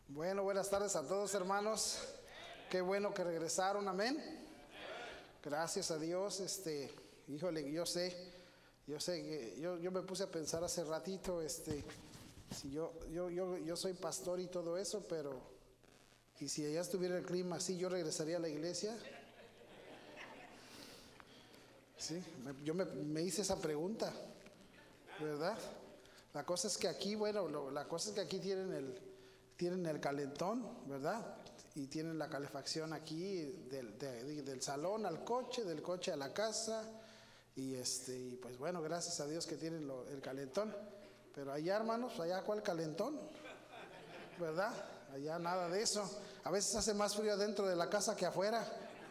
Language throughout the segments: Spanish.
Bueno, buenas tardes a todos, hermanos. Qué bueno que regresaron, amén. Gracias a Dios. Híjole, yo sé que yo me puse a pensar hace ratito, si yo soy pastor y todo eso, pero y si allá estuviera el clima así, yo regresaría a la iglesia. Sí, yo me hice esa pregunta, ¿verdad? La cosa es que aquí, la cosa es que aquí tienen el calentón, ¿verdad? Y tienen la calefacción aquí del salón al coche, del coche a la casa. Y pues bueno, gracias a Dios que tienen el calentón. Pero allá, hermanos, allá ¿cuál calentón? ¿Verdad? Allá nada de eso. A veces hace más frío dentro de la casa que afuera.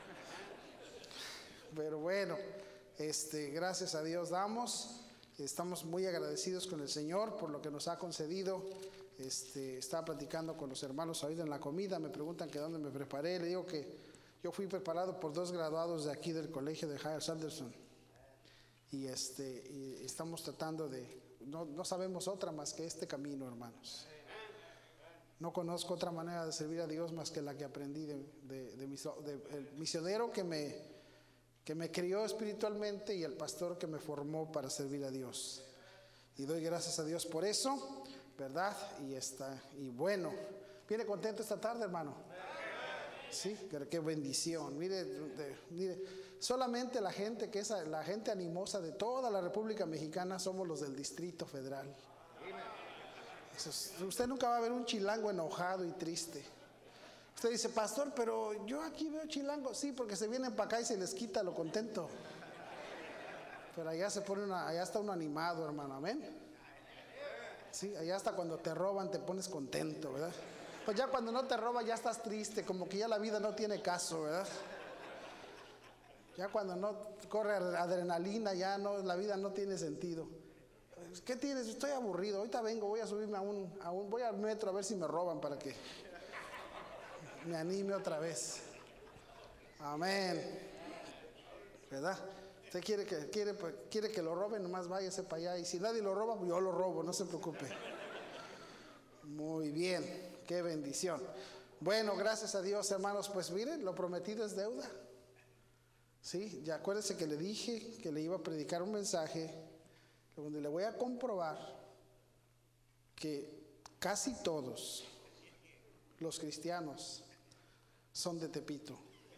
Pero bueno, gracias a Dios damos. Estamos muy agradecidos con el Señor por lo que nos ha concedido. Estaba platicando con los hermanos ahorita en la comida, me preguntan que dónde me preparé. Le digo que yo fui preparado por 2 graduados de aquí del colegio de Hyles Anderson. Y estamos tratando no sabemos otra más que este camino, hermanos. No conozco otra manera de servir a Dios más que la que aprendí del misionero que me crió espiritualmente y el pastor que me formó para servir a Dios. Y doy gracias a Dios por eso, ¿verdad? Y bueno, ¿viene contento esta tarde, hermano? Sí, qué bendición. Mire, solamente la gente la gente animosa de toda la República Mexicana somos los del Distrito Federal. Usted nunca va a ver un chilango enojado y triste. Usted dice, pastor, pero yo aquí veo chilangos. Sí, porque se vienen para acá y se les quita lo contento. Pero allá allá está uno animado, hermano, amén. Sí, allá hasta cuando te roban te pones contento, ¿verdad? Pues ya cuando no te roban ya estás triste, como que ya la vida no tiene caso, ¿verdad? Ya cuando no corre adrenalina, la vida no tiene sentido. ¿Qué tienes? Estoy aburrido, ahorita vengo, voy a subirme voy al metro a ver si me roban para que me anime otra vez. Amén. ¿Verdad? Usted quiere que lo roben, nomás váyase para allá. Y si nadie lo roba, yo lo robo, no se preocupe. Muy bien, qué bendición. Bueno, gracias a Dios, hermanos. Pues miren, lo prometido es deuda. Sí, ya acuérdense que le dije que le iba a predicar un mensaje donde le voy a comprobar que casi todos los cristianos son de Tepito.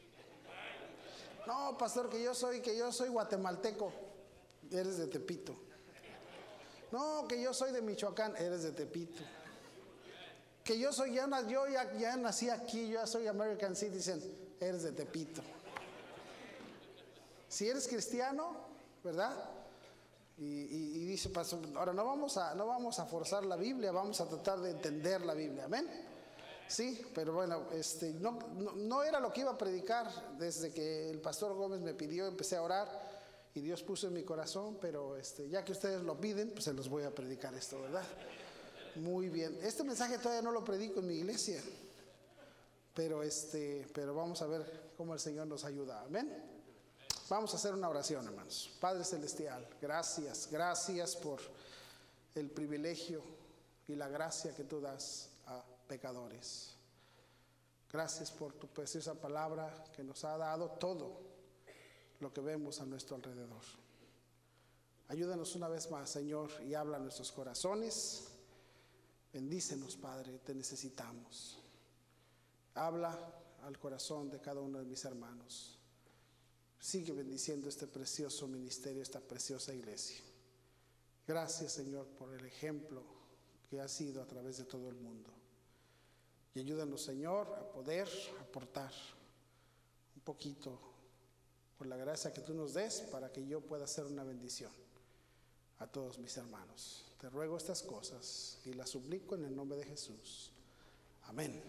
No, pastor, que yo soy guatemalteco. Eres de Tepito. No, que yo soy de Michoacán. Eres de Tepito. Que yo ya nací aquí, yo ya soy American citizen. Eres de Tepito. Si eres cristiano, ¿verdad? Y dice, pastor, ahora no vamos a forzar la Biblia, vamos a tratar de entender la Biblia, amén. Sí, pero bueno, no era lo que iba a predicar. Desde que el pastor Gómez me pidió, empecé a orar y Dios puso en mi corazón, pero ya que ustedes lo piden, pues se los voy a predicar esto, ¿verdad? Muy bien. Este mensaje todavía no lo predico en mi iglesia, pero vamos a ver cómo el Señor nos ayuda, amén. Vamos a hacer una oración, hermanos. Padre Celestial, gracias por el privilegio y la gracia que tú das a pecadores. Gracias por tu preciosa palabra que nos ha dado todo lo que vemos a nuestro alrededor. Ayúdanos una vez más, Señor, y habla a nuestros corazones. Bendícenos, Padre, te necesitamos. Habla al corazón de cada uno de mis hermanos. Sigue bendiciendo este precioso ministerio, esta preciosa iglesia. Gracias, Señor, por el ejemplo que ha sido a través de todo el mundo. Y ayúdanos, Señor, a poder aportar un poquito por la gracia que tú nos des para que yo pueda hacer una bendición a todos mis hermanos. Te ruego estas cosas y las suplico en el nombre de Jesús. Amén.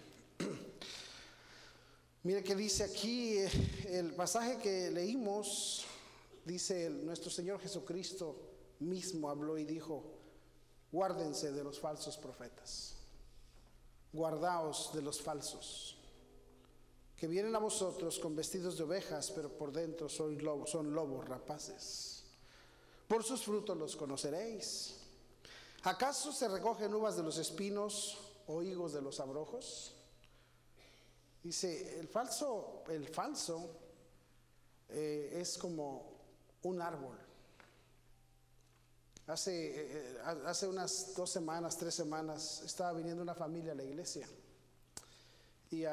Mire que dice aquí el pasaje que leímos, dice nuestro Señor Jesucristo mismo habló y dijo: guárdense de los falsos profetas, guardaos de los falsos, que vienen a vosotros con vestidos de ovejas, pero por dentro son lobos rapaces. Por sus frutos los conoceréis. ¿Acaso se recogen uvas de los espinos o higos de los abrojos. Dice, el falso es como un árbol. Hace unas 2 semanas, 3 semanas, estaba viniendo una familia a la iglesia y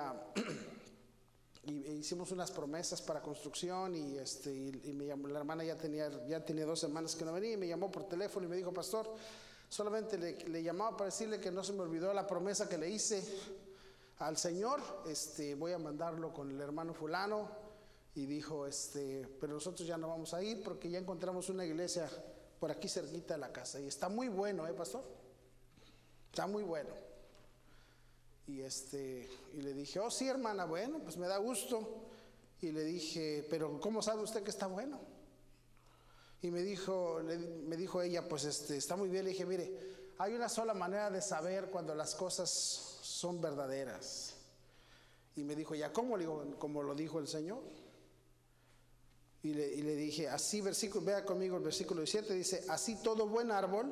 hicimos unas promesas para construcción y me llamó, la hermana ya tenía 2 semanas que no venía y me llamó por teléfono y me dijo, pastor, solamente le llamaba para decirle que no se me olvidó la promesa que le hice al Señor, voy a mandarlo con el hermano fulano. Y dijo, pero nosotros ya no vamos a ir porque ya encontramos una iglesia por aquí cerquita de la casa y está muy bueno, pastor, está muy bueno. Y le dije, oh sí, hermana, bueno, pues me da gusto. Y le dije, pero ¿cómo sabe usted que está bueno? Y me dijo ella, pues está muy bien. Le dije, mire, hay una sola manera de saber cuando las cosas son verdaderas. Y me dijo, ¿ya cómo? Le digo, como lo dijo el Señor. Y le dije, así vea conmigo el versículo 17, dice, así todo buen árbol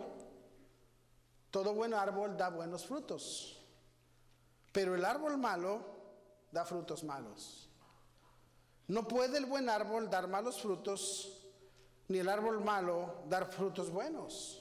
da buenos frutos, pero el árbol malo da frutos malos. No puede el buen árbol dar malos frutos, ni el árbol malo dar frutos buenos.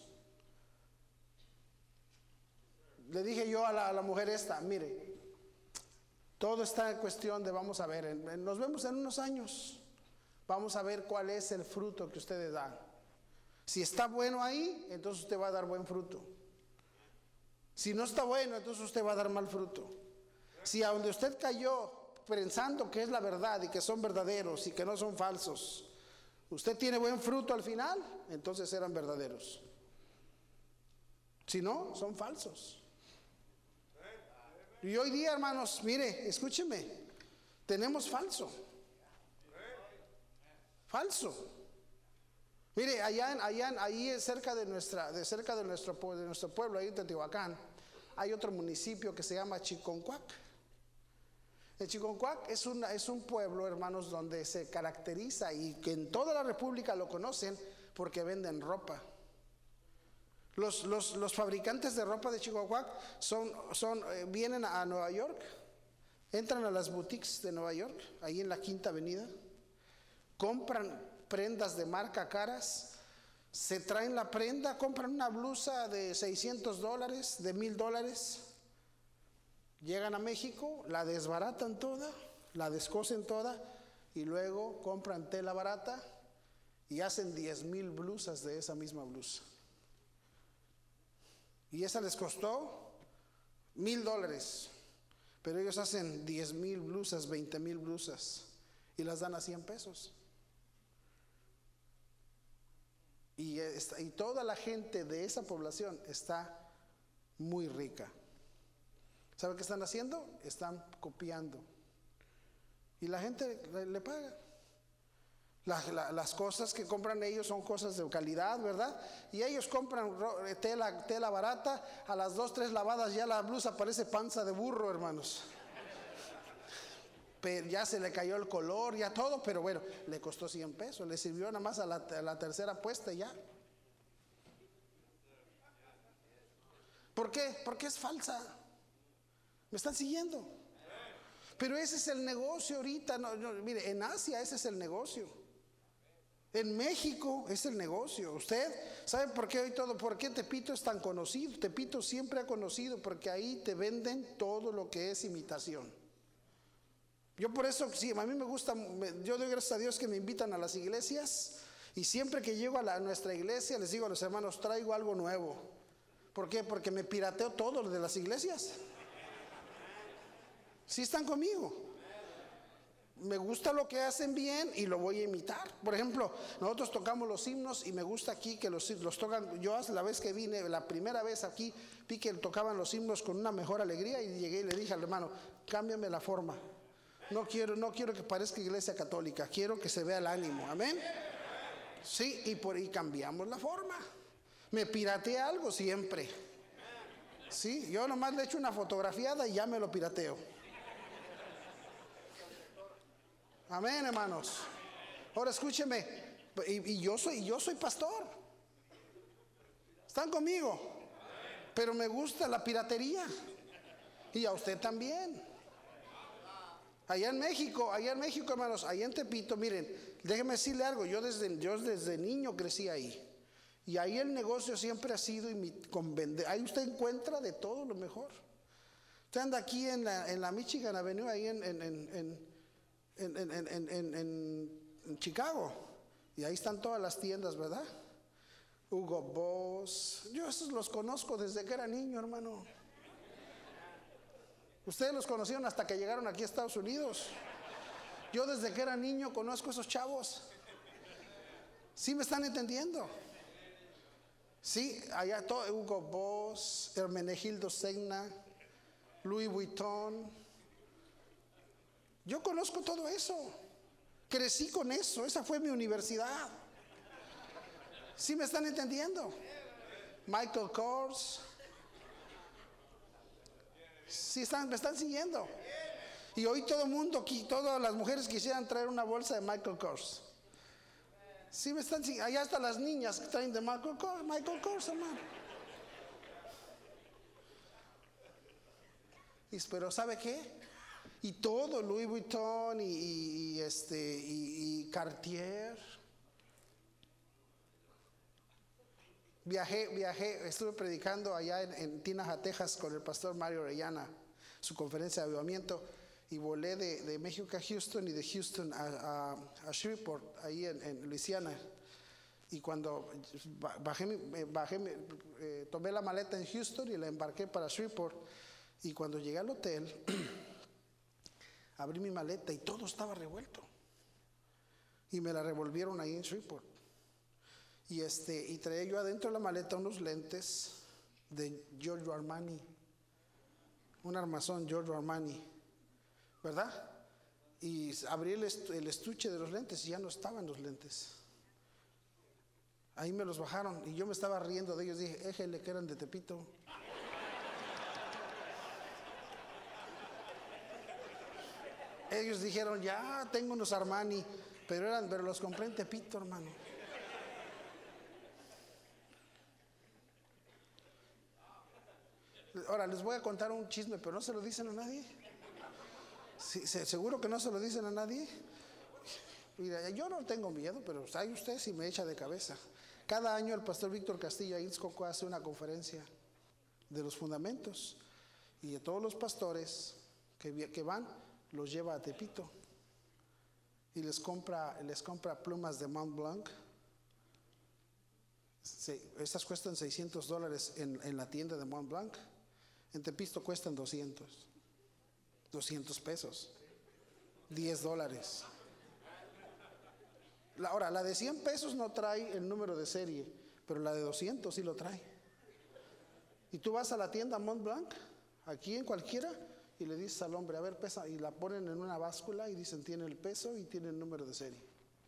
Le dije yo a la mujer mire, todo está en cuestión de, vamos a ver, nos vemos en unos años. Vamos a ver cuál es el fruto que ustedes dan. Si está bueno ahí, entonces usted va a dar buen fruto. Si no está bueno, entonces usted va a dar mal fruto. Si a donde usted cayó pensando que es la verdad y que son verdaderos y que no son falsos, usted tiene buen fruto al final, entonces eran verdaderos. Si no, son falsos. Y hoy día, hermanos, mire, escúcheme, tenemos falso. Mire, ahí cerca de nuestro pueblo, ahí en Teotihuacán, hay otro municipio que se llama Chiconcuac. El Chiconcuac es un pueblo, hermanos, donde se caracteriza y que en toda la República lo conocen porque venden ropa. Los fabricantes de ropa de Chiconcuac vienen a Nueva York, entran a las boutiques de Nueva York, ahí en la Quinta Avenida. Compran prendas de marca caras, se traen la prenda, compran una blusa de $600, de $1,000, llegan a México, la desbaratan toda, la descosen toda y luego compran tela barata y hacen 10,000 blusas de esa misma blusa. Y esa les costó $1,000, pero ellos hacen 10,000 blusas, 20,000 blusas y las dan a $100. Y toda la gente de esa población está muy rica. ¿Sabe qué están haciendo? Están copiando. Y la gente le paga. Las cosas que compran ellos son cosas de calidad, ¿verdad? Y ellos compran tela barata, a las 2, 3 lavadas ya la blusa parece panza de burro, hermanos. Pero ya se le cayó el color, ya todo, pero bueno, le costó $100, le sirvió nada más a la tercera puesta y ya. ¿Por qué? Porque es falsa. ¿Me están siguiendo? Pero ese es el negocio ahorita. Mire, en Asia ese es el negocio. En México es el negocio. Usted sabe por qué hoy por qué Tepito es tan conocido. Tepito siempre ha conocido porque ahí te venden todo lo que es imitación. Yo por eso, sí, a mí me gusta, yo doy gracias a Dios que me invitan a las iglesias y siempre que llego a nuestra iglesia les digo a los hermanos, traigo algo nuevo. ¿Por qué? Porque me pirateo todo lo de las iglesias. ¿Sí están conmigo? Me gusta lo que hacen bien y lo voy a imitar. Por ejemplo, nosotros tocamos los himnos y me gusta aquí que los tocan. Yo la vez que vine, la primera vez aquí, vi que tocaban los himnos con una mejor alegría y llegué y le dije al hermano, cámbiame la forma. No quiero que parezca iglesia católica, quiero que se vea el ánimo, amén. Sí, y cambiamos la forma. Me pirateé algo siempre. Sí, yo nomás le echo una fotografiada y ya me lo pirateo. Amén, hermanos. Ahora escúcheme, y yo soy pastor. ¿Están conmigo? Pero me gusta la piratería. Y a usted también. Allá en México, hermanos, allá en Tepito, miren, déjeme decirle algo, yo desde niño crecí ahí. Y ahí el negocio siempre ha sido con vender. Ahí usted encuentra de todo lo mejor. Usted anda aquí en la Michigan Avenue, ahí en Chicago. Y ahí están todas las tiendas, ¿verdad? Hugo Boss. Yo esos los conozco desde que era niño, hermano. Ustedes los conocieron hasta que llegaron aquí a Estados Unidos. Yo desde que era niño conozco a esos chavos. ¿Sí me están entendiendo? Sí, allá todo, Hugo Boss, Hermenegildo Segna, Louis Vuitton. Yo conozco todo eso. Crecí con eso, esa fue mi universidad. ¿Sí me están entendiendo? Michael Kors. ¿Sí me están siguiendo? Y hoy todo el mundo, todas las mujeres quisieran traer una bolsa de Michael Kors. ¿Sí me están siguiendo? Allá hasta las niñas que traen de Michael Kors, hermano. Pero ¿sabe qué? Y todo, Louis Vuitton y Cartier. Viajé, estuve predicando allá en Tinaja, Texas, con el pastor Mario Orellana, su conferencia de avivamiento, y volé de México a Houston y de Houston a Shreveport, ahí en Luisiana. Y cuando tomé la maleta en Houston y la embarqué para Shreveport, y cuando llegué al hotel, abrí mi maleta y todo estaba revuelto. Y me la revolvieron ahí en Shreveport. Y traía yo adentro de la maleta unos lentes de Giorgio Armani, un armazón Giorgio Armani, ¿verdad? Y abrí el estuche de los lentes y ya no estaban los lentes. Ahí me los bajaron y yo me estaba riendo de ellos. Dije, éjele, que eran de Tepito. Ellos dijeron, ya tengo unos Armani, pero los compré en Tepito, hermano. Ahora les voy a contar un chisme, pero no se lo dicen a nadie. Sí, seguro que no se lo dicen a nadie. Mira, yo no tengo miedo, pero hay usted si me echa de cabeza. Cada año el pastor Víctor Castillo ahí en Texcoco hace una conferencia de los fundamentos, y de todos los pastores que van los lleva a Tepito y les compra plumas de Mont Blanc. Estas cuestan $600 en la tienda de Mont Blanc. En Tepito cuestan 200 pesos, $10. Ahora, la de 100 pesos no trae el número de serie, pero la de 200 sí lo trae. Y tú vas a la tienda Mont Blanc, aquí en cualquiera, y le dices al hombre, a ver, pesa, y la ponen en una báscula y dicen, tiene el peso y tiene el número de serie.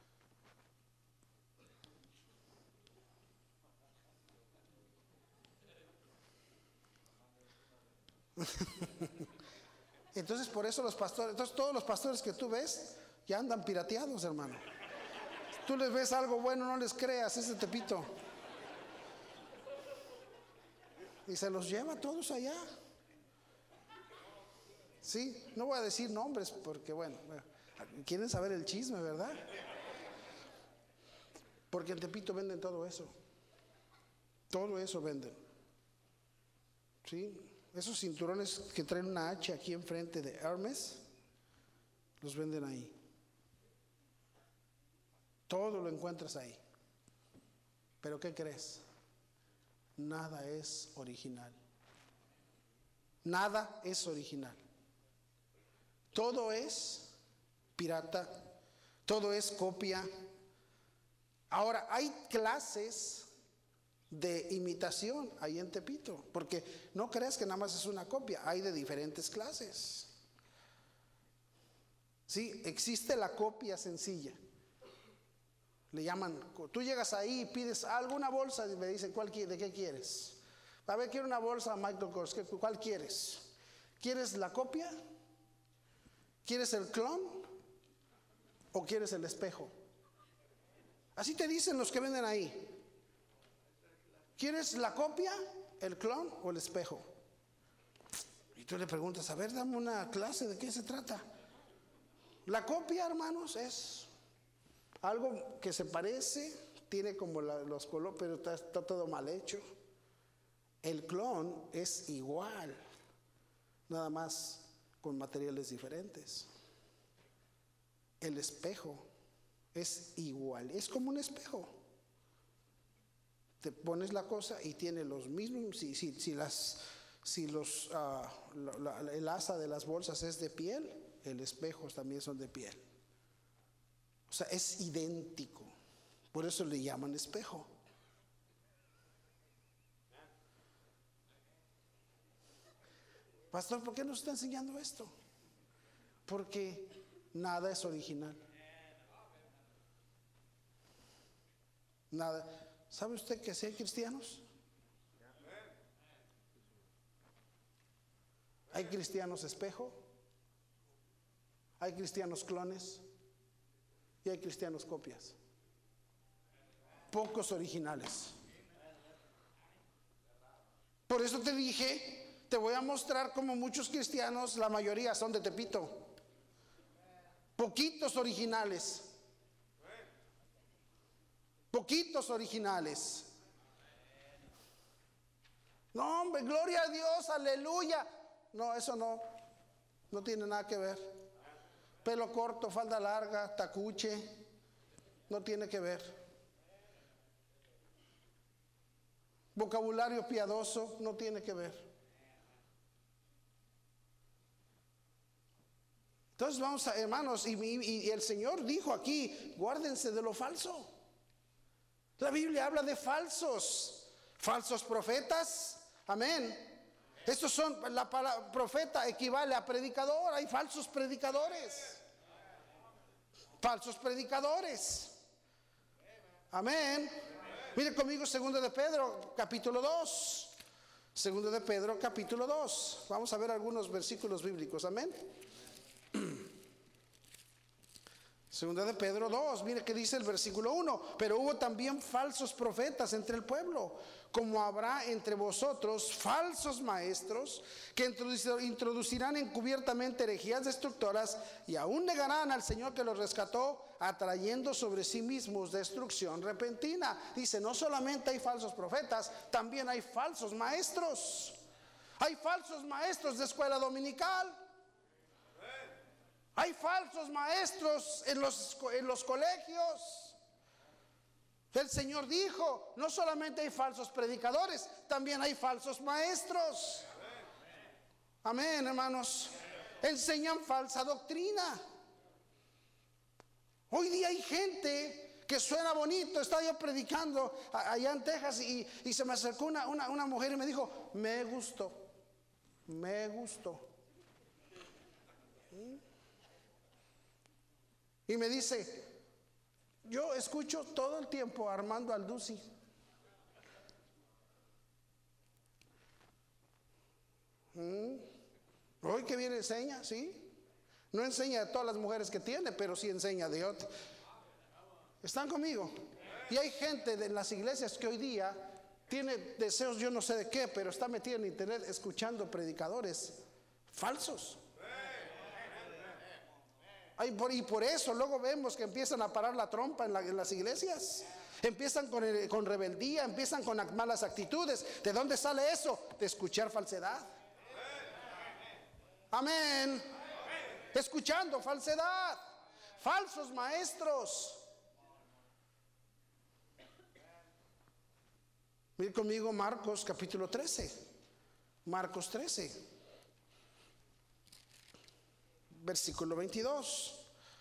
Entonces por eso todos los pastores que tú ves ya andan pirateados, hermano. Tú les ves algo bueno, no les creas, ese Tepito. Y se los lleva todos allá. Sí, no voy a decir nombres porque bueno, quieren saber el chisme, ¿verdad? Porque en Tepito venden todo eso. Todo eso venden. ¿Sí? Esos cinturones que traen una H aquí enfrente de Hermes, los venden ahí. Todo lo encuentras ahí. Pero ¿qué crees? Nada es original. Nada es original. Todo es pirata, todo es copia. Ahora, hay clases de imitación ahí en Tepito, porque no creas que nada más es una copia, hay de diferentes clases. Sí, existe la copia sencilla. Le llaman, tú llegas ahí y pides alguna bolsa y me dicen, ¿de qué quieres? A ver, quiero una bolsa Michael Kors, ¿cuál quieres? ¿Quieres la copia? ¿Quieres el clon? ¿O quieres el espejo? Así te dicen los que venden ahí. ¿Quieres la copia, el clon o el espejo? tú le preguntas, a ver, dame una clase, ¿de qué se trata? La copia, hermanos, es algo que se parece, tiene como los colores, pero está todo mal hecho. El clon es igual, nada más con materiales diferentes. El espejo es igual, es como un espejo. Te pones la cosa y tiene los mismos. El asa de las bolsas es de piel, el espejo también son de piel. O sea, es idéntico. Por eso le llaman espejo. Pastor, ¿por qué nos está enseñando esto? Porque nada es original. Nada. ¿Sabe usted que si hay cristianos? Hay cristianos espejo, hay cristianos clones y hay cristianos copias. Pocos originales. Por eso te dije, te voy a mostrar cómo muchos cristianos, la mayoría son de Tepito. Poquitos originales. Poquitos originales. No, hombre, gloria a Dios, aleluya. No, eso no tiene nada que ver. Pelo corto, falda larga, tacuche, no tiene que ver. Vocabulario piadoso, no tiene que ver. Entonces vamos a, hermanos, y el Señor dijo aquí, guárdense de lo falso. La Biblia habla de falsos profetas, amén. Estos son, la palabra profeta equivale a predicador. Hay falsos predicadores. Falsos predicadores. Amén. Mire conmigo 2 de Pedro, capítulo 2. 2 de Pedro, capítulo 2. Vamos a ver algunos versículos bíblicos, amén. 2 de Pedro 2, mire que dice el versículo 1. Pero hubo también falsos profetas entre el pueblo, como habrá entre vosotros falsos maestros que introducirán encubiertamente herejías destructoras y aún negarán al Señor que los rescató, atrayendo sobre sí mismos destrucción repentina. Dice, no solamente hay falsos profetas, también hay falsos maestros. Hay falsos maestros de escuela dominical. Hay falsos maestros en los colegios. El Señor dijo, no solamente hay falsos predicadores, también hay falsos maestros. Amén, hermanos. Enseñan falsa doctrina. Hoy día hay gente que suena bonito. Estaba yo predicando allá en Texas y se me acercó una mujer y me dijo, me gustó. Y me dice, yo escucho todo el tiempo a Armando Alducci. Hoy que bien enseña, ¿sí? No enseña de todas las mujeres que tiene, pero sí enseña de otras. ¿Están conmigo? Y hay gente en las iglesias que hoy día tiene deseos, yo no sé de qué, pero está metida en internet escuchando predicadores falsos. Y por eso luego vemos que empiezan a parar la trompa en las iglesias. Empiezan con rebeldía, empiezan con malas actitudes. ¿De dónde sale eso? De escuchar falsedad. Amén. Escuchando falsedad. Falsos maestros. Miren conmigo Marcos capítulo 13. Marcos 13. Versículo 22.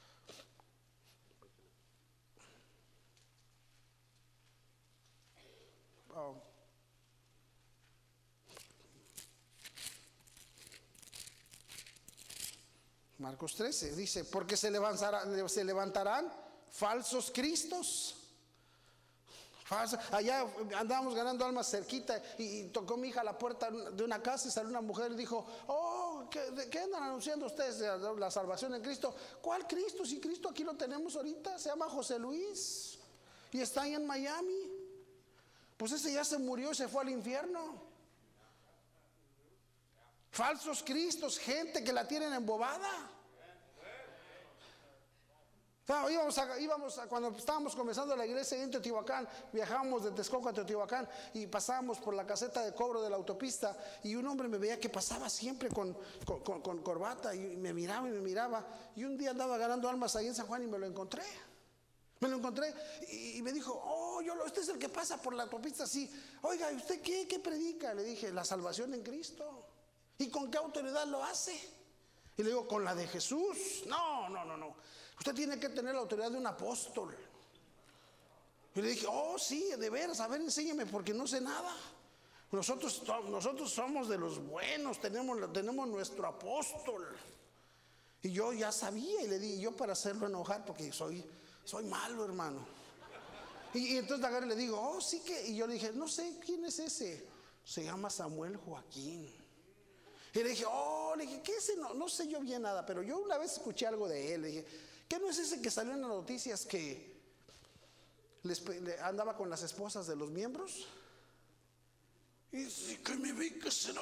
Marcos 13 dice, porque se levantarán falsos cristos. Allá andábamos ganando almas cerquita y tocó mi hija a la puerta de una casa y salió una mujer y dijo, ¿qué andan anunciando ustedes de la salvación en Cristo? ¿Cuál Cristo? Si Cristo aquí lo tenemos ahorita, se llama José Luis y está ahí en Miami. Pues ese ya se murió y se fue al infierno. falsos cristos, gente que la tienen embobada. Cuando estábamos comenzando la iglesia en Teotihuacán, viajábamos de Texcoco a Teotihuacán y pasábamos por la caseta de cobro de la autopista, y un hombre me veía que pasaba siempre con corbata y me miraba, y un día andaba ganando almas ahí en San Juan y me lo encontré y me dijo: oh, usted es el que pasa por la autopista. Sí. Oiga, ¿y usted qué predica? Le dije: la salvación en Cristo. ¿Y con qué autoridad lo hace? Y le digo: con la de Jesús. No. Usted tiene que tener la autoridad de un apóstol. Y le dije: oh, sí, de veras, a ver, enséñeme, porque no sé nada. Nosotros somos de los buenos, tenemos nuestro apóstol. Y yo ya sabía, y le dije, yo para hacerlo enojar, porque soy malo, hermano. Y entonces agarré y le digo: oh, sí que. Y yo le dije: no sé, ¿quién es ese? Se llama Samuel Joaquín. Y le dije: ¿qué es ese? No sé yo bien nada, pero yo una vez escuché algo de él. Le dije: ¿qué no es ese que salió en las noticias que andaba con las esposas de los miembros? Y dice que me vi que se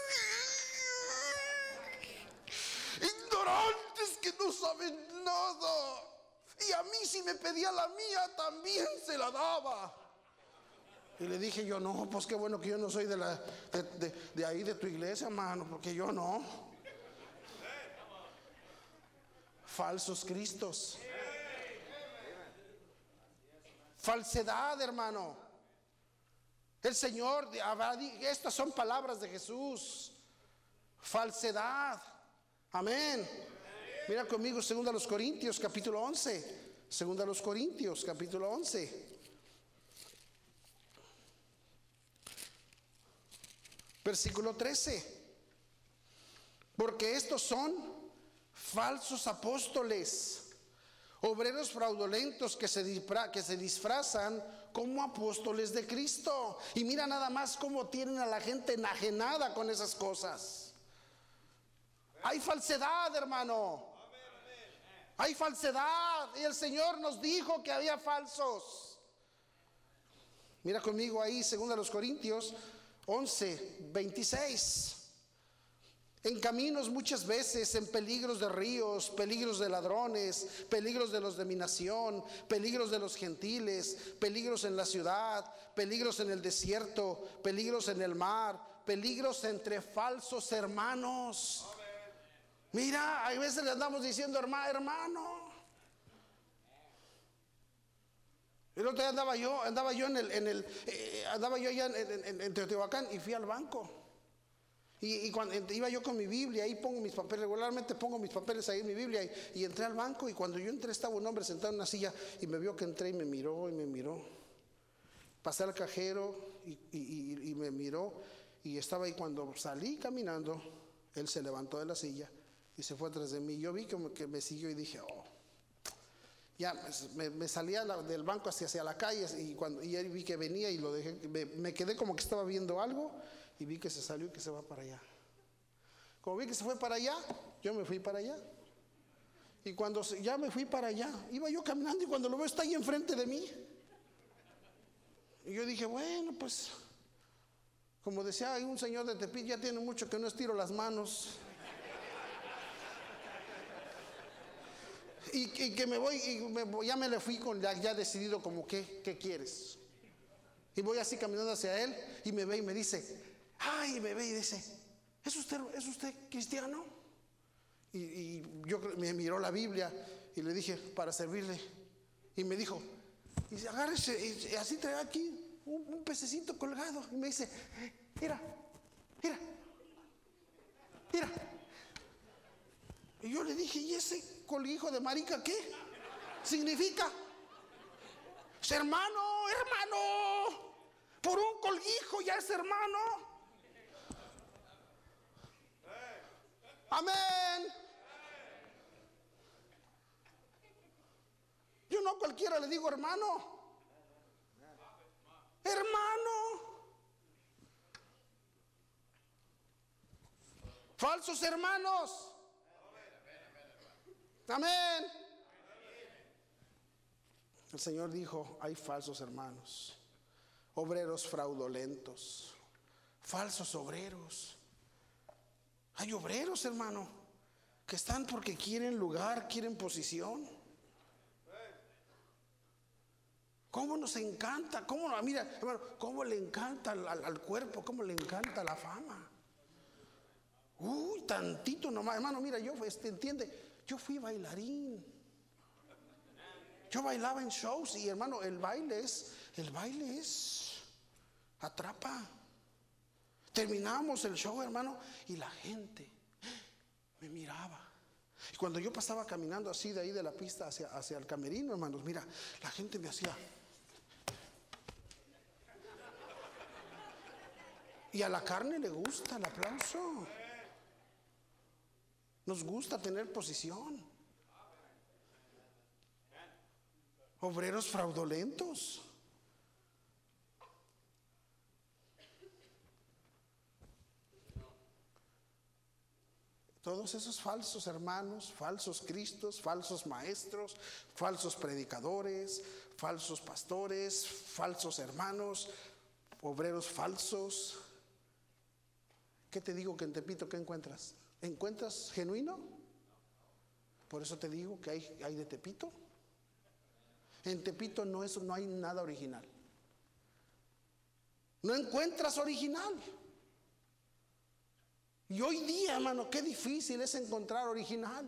ignorantes que no saben nada. Y a mí, si me pedía la mía, también se la daba. Y le dije yo: no, pues qué bueno que yo no soy de ahí de tu iglesia, hermano, porque yo no. Falsos cristos, falsedad, hermano. El Señor, estas son palabras de Jesús. Falsedad. Amén. Mira conmigo 2 Corintios capítulo 11. 2 Corintios capítulo 11. Versículo 13. Porque estos son falsos apóstoles, obreros fraudulentos que se disfrazan como apóstoles de Cristo. Y mira nada más cómo tienen a la gente enajenada con esas cosas. Hay falsedad, hermano. Hay falsedad. Y el Señor nos dijo que había falsos. Mira conmigo ahí 2 Corintios 11:26. En caminos muchas veces, en peligros de ríos, peligros de ladrones, peligros de los de mi nación, peligros de los gentiles, peligros en la ciudad, peligros en el desierto, peligros en el mar, peligros entre falsos hermanos. Mira, a veces le andamos diciendo hermano. El otro día andaba yo allá en Teotihuacán y fui al banco. Y cuando iba yo con mi Biblia, ahí pongo mis papeles, regularmente pongo mis papeles ahí en mi Biblia, y entré al banco, y cuando yo entré estaba un hombre sentado en una silla y me vio que entré y me miró. Pasé al cajero y me miró, y estaba ahí. Cuando salí caminando, él se levantó de la silla y se fue atrás de mí. Yo vi que me siguió y dije: oh. Ya me salía del banco hacia la calle, y vi que venía y lo dejé. Me quedé como que estaba viendo algo, y vi que se salió y que se va para allá. Como vi que se fue para allá, yo me fui para allá. Y cuando ya me fui para allá, iba yo caminando, y cuando lo veo está ahí enfrente de mí. Y yo dije: bueno, pues, como decía hay un señor de Tepic, ya tiene mucho que no estiro las manos. Y que me voy, ya me le fui ya decidido, como ¿qué quieres? Y voy así caminando hacia él, y me ve y me dice: ay, me ve y dice: ¿es usted cristiano? Y yo me miró la Biblia y le dije: para servirle. Y me dijo: y agárrese, y así trae aquí un pececito colgado. Y me dice: mira. Y yo le dije: ¿y ese colguijo de marica qué significa? Hermano, por un colguijo ya es hermano. Amén. Yo no a cualquiera le digo hermano. Falsos hermanos. Amén. El Señor dijo: hay falsos hermanos, obreros fraudulentos, falsos obreros. Hay obreros, hermano, que están porque quieren lugar, quieren posición. ¿Cómo nos encanta? ¿Cómo, mira, hermano, cómo le encanta al cuerpo? ¿Cómo le encanta la fama? Uy, tantito nomás, hermano, mira, yo, entiende, yo fui bailarín. Yo bailaba en shows y, hermano, el baile es, atrapa. Terminamos el show, hermano, y la gente me miraba. Y cuando yo pasaba caminando así de ahí de la pista hacia el camerino, hermanos, mira, la gente me hacía. Y a la carne le gusta el aplauso. Nos gusta tener posición. Obreros fraudulentos. Todos esos falsos hermanos, falsos cristos, falsos maestros, falsos predicadores, falsos pastores, falsos hermanos, obreros falsos. ¿Qué te digo que en Tepito qué encuentras? ¿Encuentras genuino? Por eso te digo que hay de Tepito. En Tepito no hay nada original. No encuentras original. Y hoy día, hermano, qué difícil es encontrar original.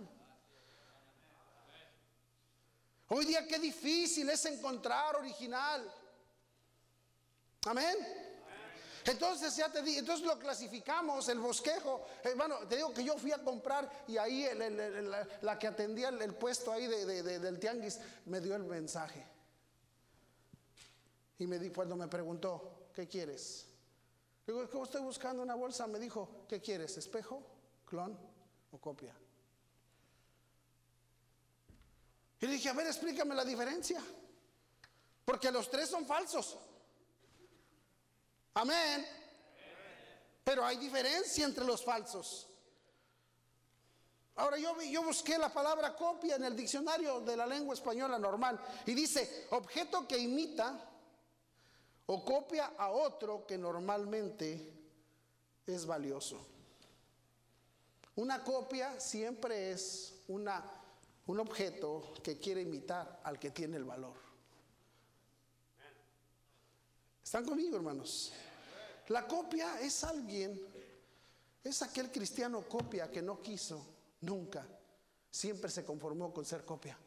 Hoy día qué difícil es encontrar original. Amén. Entonces ya te di, entonces lo clasificamos, el bosquejo. Hermano, te digo que yo fui a comprar y ahí la que atendía el puesto ahí del tianguis me dio el mensaje. Y cuando me preguntó, ¿qué quieres? Digo, es que estoy buscando una bolsa. Me dijo, ¿qué quieres? ¿Espejo, clon o copia? Y le dije, a ver, explícame la diferencia. Porque los tres son falsos. Amén. Pero hay diferencia entre los falsos. Ahora yo busqué la palabra copia en el diccionario de la lengua española normal. Y dice, objeto que imita o copia a otro que normalmente es valioso. Una copia siempre es un objeto que quiere imitar al que tiene el valor. ¿Están conmigo, hermanos? La copia es aquel cristiano copia que no quiso nunca, siempre se conformó con ser copia.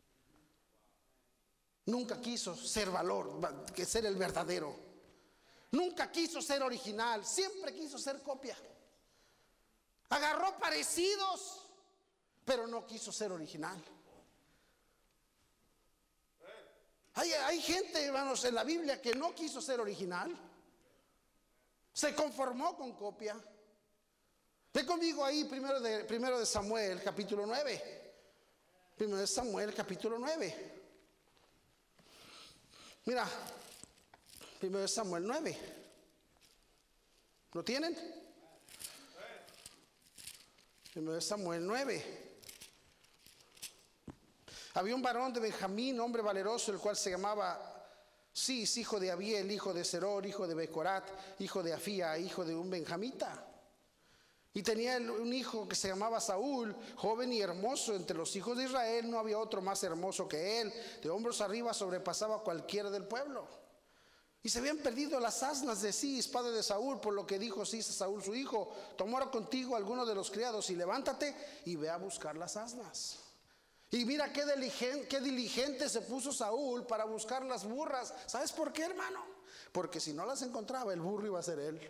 Nunca quiso ser valor, que ser el verdadero. Nunca quiso ser original, siempre quiso ser copia. Agarró parecidos, pero no quiso ser original. Hay gente, hermanos, en la Biblia que no quiso ser original. Se conformó con copia. Ve conmigo ahí primero de Samuel, capítulo 9. Primero de Samuel, capítulo 9. Mira, primero de Samuel 9. ¿Lo tienen? Primero de Samuel 9. Había un varón de Benjamín, hombre valeroso, el cual se llamaba Cis, hijo de Abiel, hijo de Seror, hijo de Becorat, hijo de Afía, hijo de un benjamita. Y tenía un hijo que se llamaba Saúl, joven y hermoso. Entre los hijos de Israel no había otro más hermoso que él. De hombros arriba sobrepasaba a cualquiera del pueblo. Y se habían perdido las asnas de Cis, padre de Saúl, por lo que dijo Cis a Saúl su hijo: toma ahora contigo alguno de los criados y levántate y ve a buscar las asnas. Y mira qué diligente se puso Saúl para buscar las burras. ¿Sabes por qué, hermano? Porque si no las encontraba, el burro iba a ser él.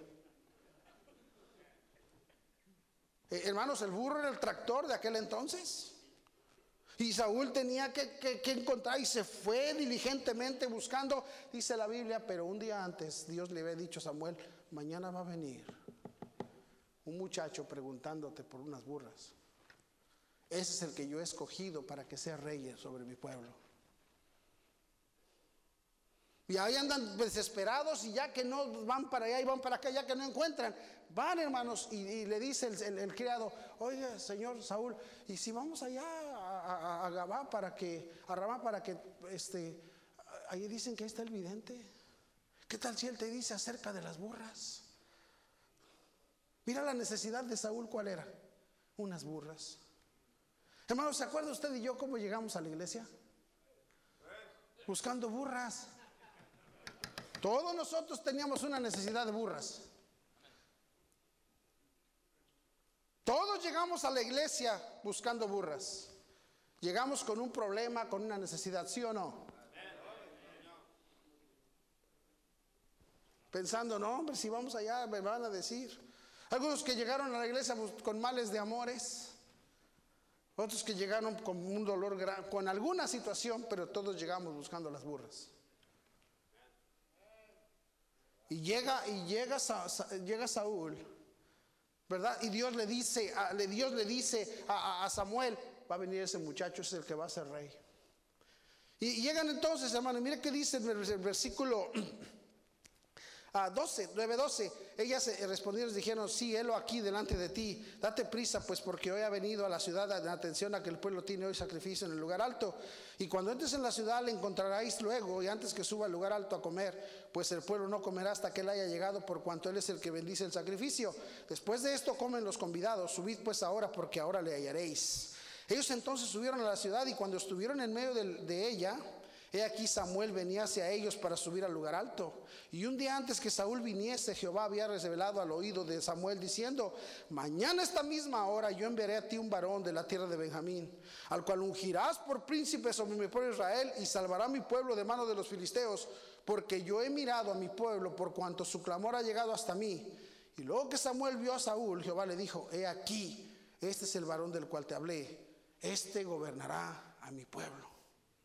Hermanos, el burro era el tractor de aquel entonces. Y Saúl tenía que encontrar, y se fue diligentemente buscando. Dice la Biblia, pero un día antes Dios le había dicho a Samuel: mañana va a venir un muchacho preguntándote por unas burras. Ese es el que yo he escogido para que sea rey sobre mi pueblo. Y ahí andan desesperados, y ya que no van para allá y van para acá, ya que no encuentran, van, hermanos, y le dice el criado: oiga, señor Saúl, y si vamos allá a Ramá para que ahí dicen que ahí está el vidente. ¿Qué tal si él te dice acerca de las burras? Mira la necesidad de Saúl, ¿cuál era? Unas burras. Hermano, ¿se acuerda usted y yo cómo llegamos a la iglesia? Buscando burras. Todos nosotros teníamos una necesidad de burras. Todos llegamos a la iglesia buscando burras. Llegamos con un problema, con una necesidad, ¿sí o no? Pensando, no, hombre, si vamos allá me van a decir. Algunos que llegaron a la iglesia con males de amores. Otros que llegaron con un dolor grande, con alguna situación, pero todos llegamos buscando las burras. Y llega Saúl, ¿verdad? Y Dios le dice a Samuel, va a venir ese muchacho, es el que va a ser rey. Y llegan entonces, hermano, mire qué dice en el versículo 9:12. Ellas respondieron y dijeron, sí, helo aquí delante de ti, date prisa, pues porque hoy ha venido a la ciudad en atención a que el pueblo tiene hoy sacrificio en el lugar alto, y cuando entres en la ciudad le encontraréis luego, y antes que suba al lugar alto a comer, pues el pueblo no comerá hasta que él haya llegado, por cuanto él es el que bendice el sacrificio. Después de esto comen los convidados, subid pues ahora, porque ahora le hallaréis. Ellos entonces subieron a la ciudad, y cuando estuvieron en medio de ella, he aquí Samuel venía hacia ellos para subir al lugar alto. Y un día antes que Saúl viniese, Jehová había revelado al oído de Samuel diciendo, mañana a esta misma hora yo enviaré a ti un varón de la tierra de Benjamín, al cual ungirás por príncipe sobre mi pueblo Israel, y salvará a mi pueblo de mano de los filisteos, porque yo he mirado a mi pueblo por cuanto su clamor ha llegado hasta mí. Y luego que Samuel vio a Saúl, Jehová le dijo, he aquí, este es el varón del cual te hablé, este gobernará a mi pueblo.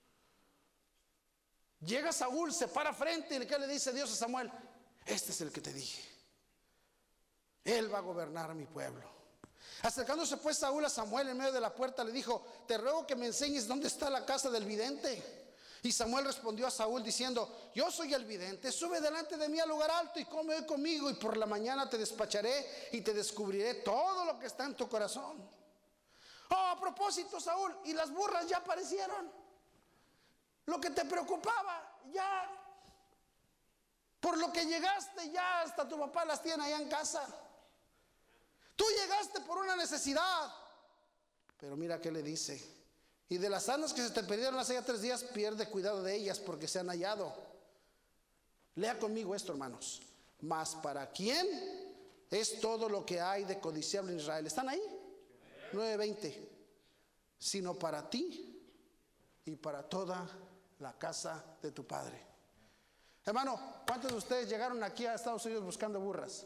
Llega Saúl, se para frente, y ¿qué le dice Dios a Samuel? Este es el que te dije, él va a gobernar a mi pueblo. Acercándose pues Saúl a Samuel en medio de la puerta, le dijo, te ruego que me enseñes dónde está la casa del vidente. Y Samuel respondió a Saúl diciendo, yo soy el vidente, sube delante de mí al lugar alto y come hoy conmigo, y por la mañana te despacharé y te descubriré todo lo que está en tu corazón. Oh, a propósito, Saúl, y las burras ya aparecieron. Lo que te preocupaba, ya, por lo que llegaste, ya hasta tu papá las tiene allá en casa. Tú llegaste por una necesidad, pero mira qué le dice. Y de las asnas que se te perdieron hace ya 3 días, pierde cuidado de ellas, porque se han hallado. Lea conmigo esto, hermanos. Mas ¿para quién es todo lo que hay de codiciable en Israel? ¿Están ahí? 9:20. Sino para ti y para toda la casa de tu padre. Hermano, ¿cuántos de ustedes llegaron aquí a Estados Unidos buscando burras?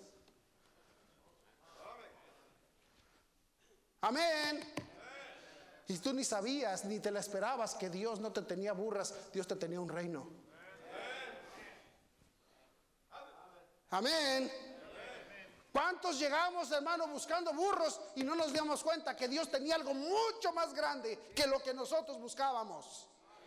Amén. Y tú ni sabías, ni te la esperabas, que Dios no te tenía burras, Dios te tenía un reino. Amén. ¿Cuántos llegamos, hermano, buscando burros y no nos dimos cuenta que Dios tenía algo mucho más grande que lo que nosotros buscábamos?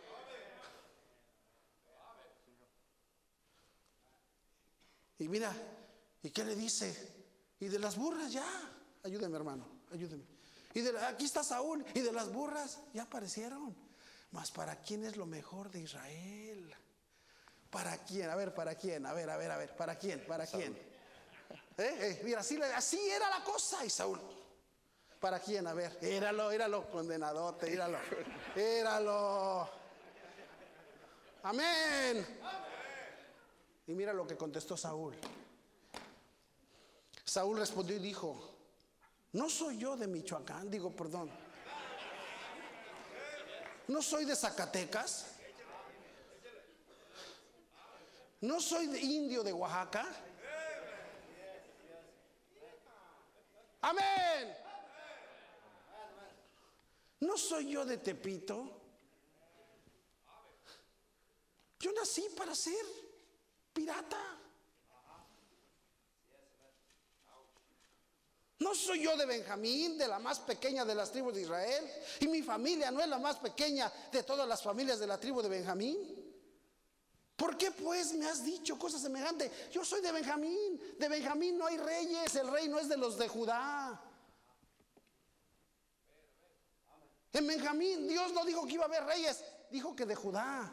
Y mira, ¿y qué le dice? Y de las burras ya, ayúdeme, hermano, ayúdeme. Y aquí está Saúl, y de las burras ya aparecieron. Mas ¿para quién es lo mejor de Israel? ¿Para quién? A ver, ¿para quién? A ver, ¿para quién? ¿Para quién? Mira, así era la cosa. Y Saúl, ¿para quién? A ver, éralo, condenadote, éralo. Amén. Y mira lo que contestó Saúl. Saúl respondió y dijo, no soy yo de Michoacán, no soy de Zacatecas, no soy de indio de Oaxaca. Amén. No soy yo de Tepito. Yo nací para ser pirata. No soy yo de Benjamín, de la más pequeña de las tribus de Israel, y mi familia no es la más pequeña de todas las familias de la tribu de Benjamín. ¿Por qué pues me has dicho cosas semejantes? Yo soy de Benjamín no hay reyes, el reino es de los de Judá. En Benjamín Dios no dijo que iba a haber reyes, dijo que de Judá.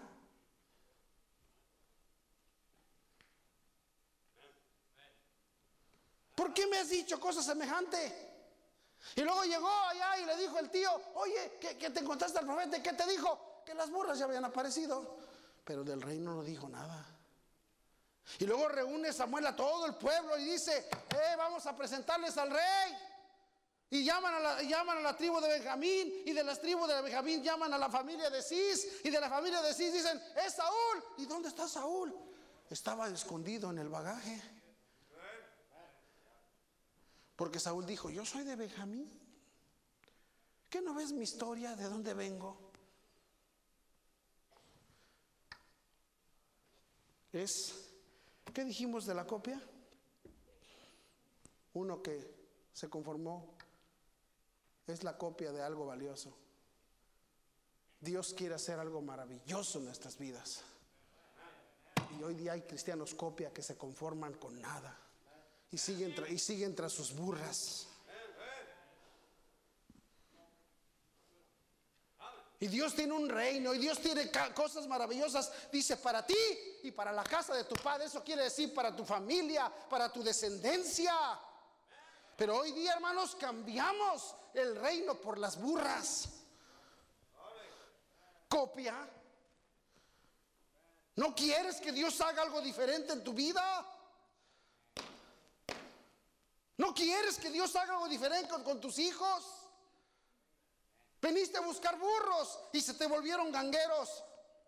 ¿por qué me has dicho cosa semejante? Y luego llegó allá y le dijo el tío, oye, que te encontraste al profeta. ¿Y qué te dijo? Que las burras ya habían aparecido. Pero del reino no dijo nada. Y luego reúne Samuel a todo el pueblo y dice, vamos a presentarles al rey. Y llaman a la tribu de Benjamín, y de las tribus de Benjamín llaman a la familia de Cis, y de la familia de Cis dicen, es Saúl. ¿Y dónde está Saúl? Estaba escondido en el bagaje. Porque Saúl dijo, yo soy de Benjamín. ¿Qué no ves mi historia? ¿De dónde vengo? ¿Qué dijimos de la copia? Uno que se conformó es la copia de algo valioso. Dios quiere hacer algo maravilloso en nuestras vidas. Y hoy día hay cristianos copia que se conforman con nada y siguen tras sus burras. Y Dios tiene un reino, y Dios tiene cosas maravillosas. Dice, para ti y para la casa de tu padre. Eso quiere decir para tu familia, para tu descendencia. Pero hoy día, hermanos, cambiamos el reino por las burras. Copia. ¿No quieres que Dios haga algo diferente en tu vida? ¿No quieres que Dios haga algo diferente con tus hijos? Veniste a buscar burros y se te volvieron gangueros.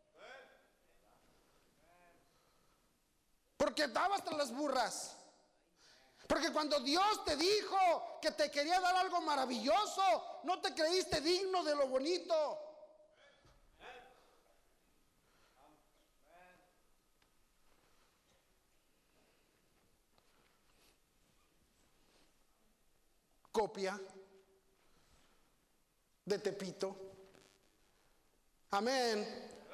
Porque dabas tras las burras. Porque cuando Dios te dijo que te quería dar algo maravilloso, no te creíste digno de lo bonito. Copia de Tepito. Amén.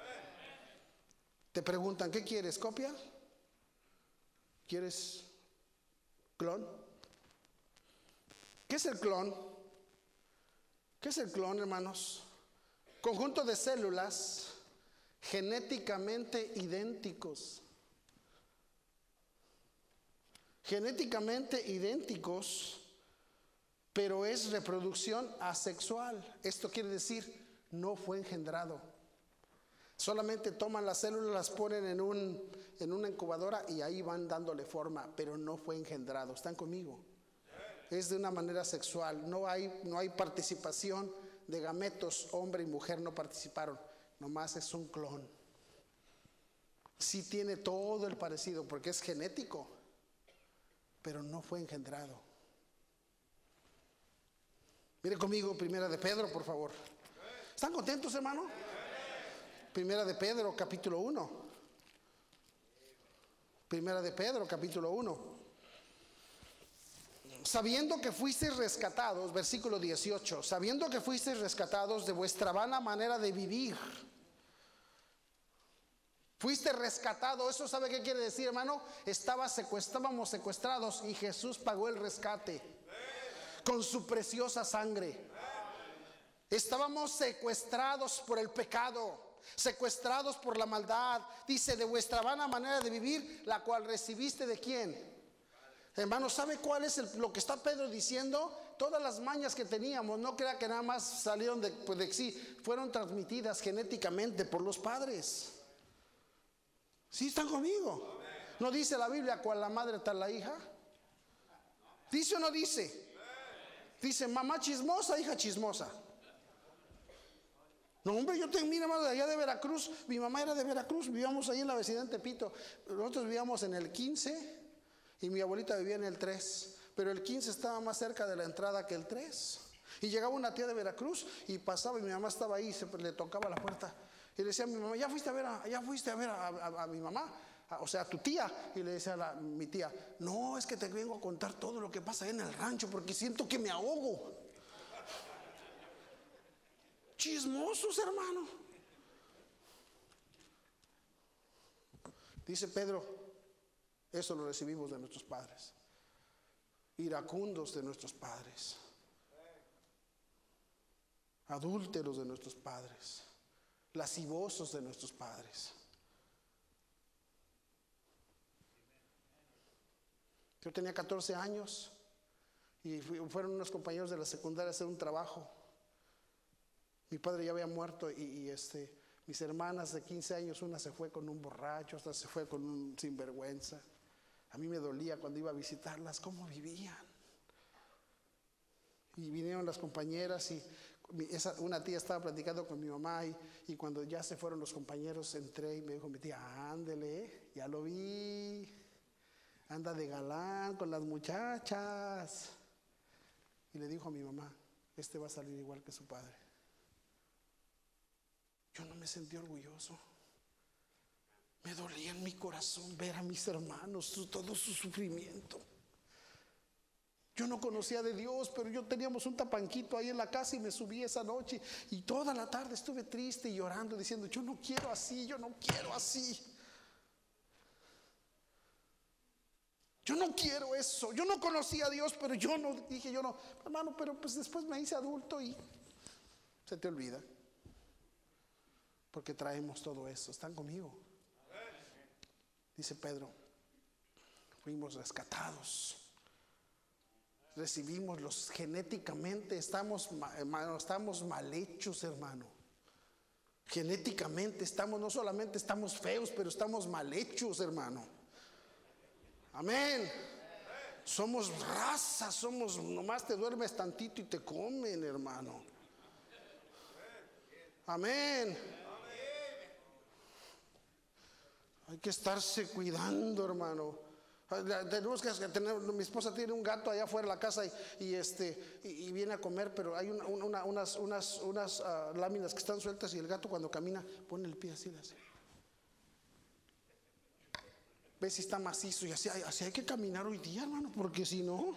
Te preguntan, ¿qué quieres? ¿Copia? ¿Quieres clon? ¿Qué es el clon? ¿Qué es el clon, hermanos? Conjunto de células genéticamente idénticos. Genéticamente idénticos, pero es reproducción asexual. Esto quiere decir, no fue engendrado. Solamente toman las células, las ponen en una incubadora y ahí van dándole forma, pero no fue engendrado. ¿Están conmigo? Es de una manera sexual. No hay participación de gametos, hombre y mujer no participaron. Nomás es un clon. Sí tiene todo el parecido porque es genético, pero no fue engendrado. Mire conmigo Primera de Pedro, por favor. ¿Están contentos, hermano? Primera de Pedro, capítulo 1. Primera de Pedro, capítulo 1. Sabiendo que fuisteis rescatados, versículo 18, sabiendo que fuisteis rescatados de vuestra vana manera de vivir. Fuiste rescatado. ¿Eso sabe qué quiere decir, hermano? Estábamos secuestrados y Jesús pagó el rescate con su preciosa sangre. Estábamos secuestrados por el pecado, secuestrados por la maldad. Dice, de vuestra vana manera de vivir, la cual recibiste ¿de quién? Hermano, ¿sabe cuál es lo que está Pedro diciendo? Todas las mañas que teníamos, no crea que nada más salieron de sí, fueron transmitidas genéticamente por los padres. ¿Sí están conmigo? ¿No dice la Biblia cual la madre tal la hija? ¿Dice o no dice? Dice mamá chismosa, hija chismosa. No, hombre, mira, hermano, de allá de Veracruz. Mi mamá era de Veracruz, vivíamos ahí en la vecindad de Tepito. Nosotros vivíamos en el 15 y mi abuelita vivía en el 3. Pero el 15 estaba más cerca de la entrada que el 3. Y llegaba una tía de Veracruz y pasaba y mi mamá estaba ahí, le tocaba la puerta. Y le decía a mi mamá, ¿ya fuiste a ver a mi mamá? O sea, a tu tía. Y le decía mi tía, no, es que te vengo a contar todo lo que pasa ahí en el rancho porque siento que me ahogo. Chismosos, hermano. Dice Pedro, eso lo recibimos de nuestros padres. Iracundos de nuestros padres. Adúlteros de nuestros padres. Lascivosos de nuestros padres. Yo tenía 14 años y fueron unos compañeros de la secundaria a hacer un trabajo. Mi padre ya había muerto y mis hermanas de 15 años, una se fue con un borracho, otra se fue con un sinvergüenza. A mí me dolía cuando iba a visitarlas, cómo vivían. Y vinieron las compañeras y una tía estaba platicando con mi mamá y cuando ya se fueron los compañeros entré y me dijo mi tía, ándele, ya lo vi, anda de galán con las muchachas. Y le dijo a mi mamá, va a salir igual que su padre. Yo no me sentí orgulloso. Me dolía en mi corazón ver a mis hermanos, todo su sufrimiento. Yo no conocía de Dios, pero yo teníamos un tapanquito ahí en la casa y me subí esa noche y toda la tarde estuve triste y llorando diciendo, yo no quiero así, yo no quiero así. Yo no quiero eso. Yo no conocía a Dios, pero yo no, dije yo no, hermano, pero pues después me hice adulto y se te olvida. Porque traemos todo eso. ¿Están conmigo? Dice Pedro, fuimos rescatados. Recibimos genéticamente, estamos mal hechos, hermano. Genéticamente no solamente estamos feos, pero estamos mal hechos, hermano. Amén. Somos raza, nomás te duermes tantito y te comen, hermano. Amén. Hay que estarse cuidando, hermano. Tenemos que tener, mi esposa tiene un gato allá afuera de la casa y viene a comer, pero hay unas láminas que están sueltas y el gato cuando camina pone el pie así. Ves si está macizo y así hay que caminar hoy día, hermano, porque si no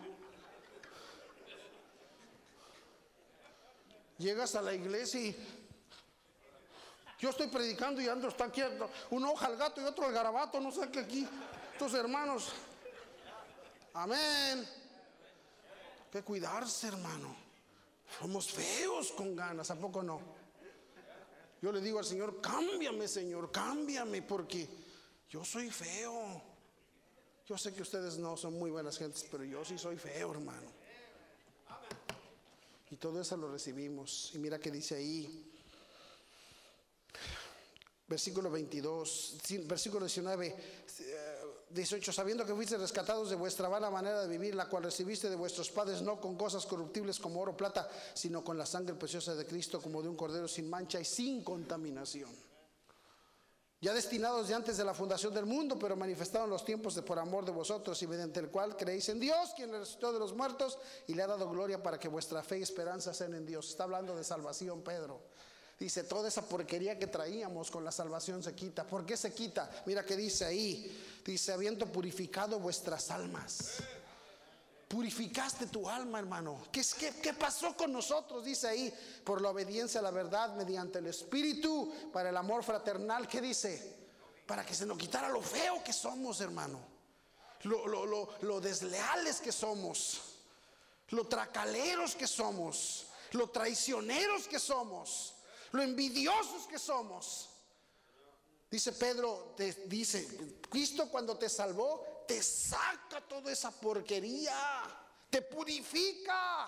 llegas a la iglesia y yo estoy predicando y ando, está aquí una hoja al gato y otro al garabato, no sé qué aquí, estos hermanos. Amén. Hay que cuidarse, hermano. Somos feos con ganas, ¿a poco no? Yo le digo al Señor, cámbiame, Señor, cámbiame, porque yo soy feo. Yo sé que ustedes no son muy buenas gentes, pero yo sí soy feo, hermano. Y todo eso lo recibimos. Y mira que dice ahí, versículo 22, versículo 19, 18, sabiendo que fuiste rescatados de vuestra vana manera de vivir, la cual recibiste de vuestros padres, no con cosas corruptibles como oro o plata, sino con la sangre preciosa de Cristo, como de un cordero sin mancha y sin contaminación. Ya destinados de antes de la fundación del mundo, pero manifestaron los tiempos por amor de vosotros, y mediante el cual creéis en Dios, quien le resucitó de los muertos y le ha dado gloria, para que vuestra fe y esperanza sean en Dios. Está hablando de salvación, Pedro. Dice, toda esa porquería que traíamos con la salvación se quita. ¿Por qué se quita? Mira que dice ahí, dice, habiendo purificado vuestras almas. Purificaste tu alma, hermano. ¿Qué pasó con nosotros? Dice ahí, por la obediencia a la verdad mediante el Espíritu, para el amor fraternal. ¿Qué dice? Para que se nos quitara lo feo que somos, hermano. Lo desleales que somos, lo tracaleros que somos, lo traicioneros que somos, lo envidiosos que somos. Dice Pedro, dice, Cristo cuando te salvó, te saca toda esa porquería, te purifica.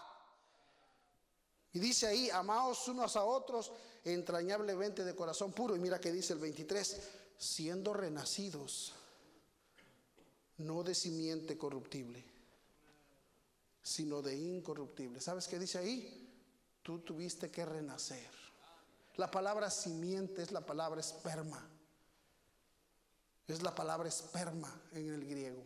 Y dice ahí, amaos unos a otros entrañablemente de corazón puro. Y mira que dice el 23, siendo renacidos, no de simiente corruptible, sino de incorruptible. ¿Sabes qué dice ahí? Tú tuviste que renacer. La palabra simiente es la palabra esperma. Es la palabra esperma en el griego.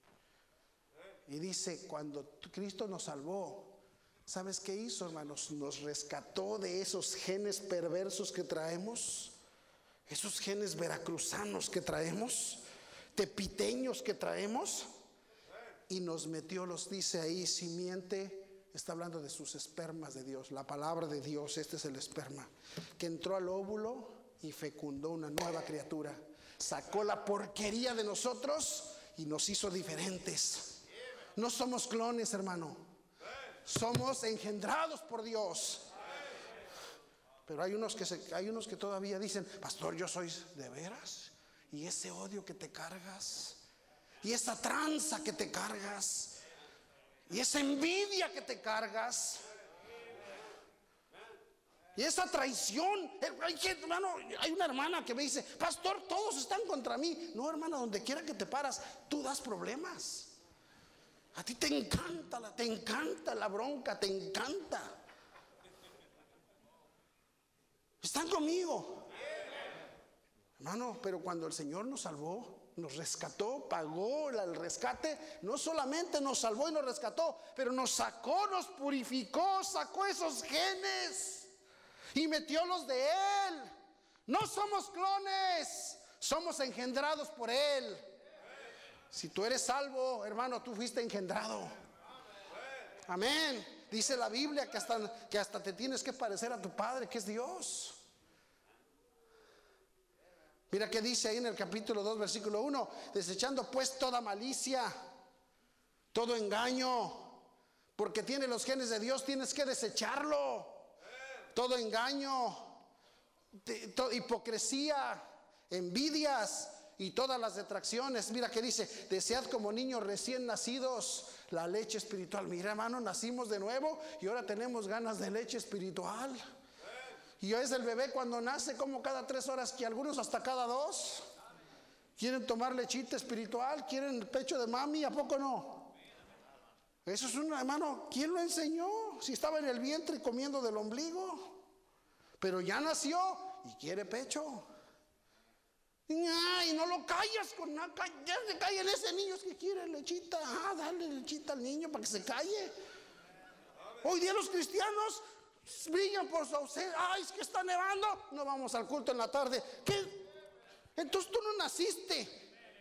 Y dice, cuando Cristo nos salvó, ¿sabes qué hizo, hermanos? Nos rescató de esos genes perversos que traemos, esos genes veracruzanos que traemos, tepiteños que traemos, y nos metió, los dice ahí, simiente. Está hablando de sus espermas de Dios, la palabra de Dios. Este es el esperma que entró al óvulo y fecundó una nueva criatura. Sacó la porquería de nosotros y nos hizo diferentes. No somos clones, hermano. Somos engendrados por Dios. Pero hay unos que todavía dicen, pastor, yo soy de veras. Y ese odio que te cargas, y esa tranza que te cargas y esa envidia que te cargas y esa traición. Hermano, hay una hermana que me dice: pastor, todos están contra mí. No, hermana, donde quiera que te paras, tú das problemas. A ti te encanta la bronca, te encanta. Están conmigo, hermano. Pero cuando el Señor nos salvó, nos rescató, pagó el rescate, no solamente nos salvó y nos rescató, pero nos sacó, nos purificó, sacó esos genes y metió los de Él. No somos clones, somos engendrados por Él. Si tú eres salvo, hermano, tú fuiste engendrado. Amén. Dice la Biblia que hasta te tienes que parecer a tu Padre, que es Dios. Mira que dice ahí en el capítulo 2, versículo 1: desechando pues toda malicia, todo engaño, porque tiene los genes de Dios, tienes que desecharlo. Todo engaño, hipocresía, envidias y todas las detracciones. Mira que dice: desead como niños recién nacidos la leche espiritual. Mira, hermano, nacimos de nuevo y ahora tenemos ganas de leche espiritual. Y es el bebé cuando nace como cada 3 horas, que algunos hasta cada 2 quieren tomar lechita espiritual, quieren el pecho de mami. ¿A poco no? Eso es hermano, ¿quién lo enseñó? Si estaba en el vientre comiendo del ombligo, pero ya nació y quiere pecho. Y no lo callas con nada. Ya se calla en ese niño, es que quiere lechita. Dale lechita al niño para que se calle. Hoy día los cristianos brillan por su ausencia. Es que está nevando, no vamos al culto en la tarde. ¿Qué? Entonces tú no naciste.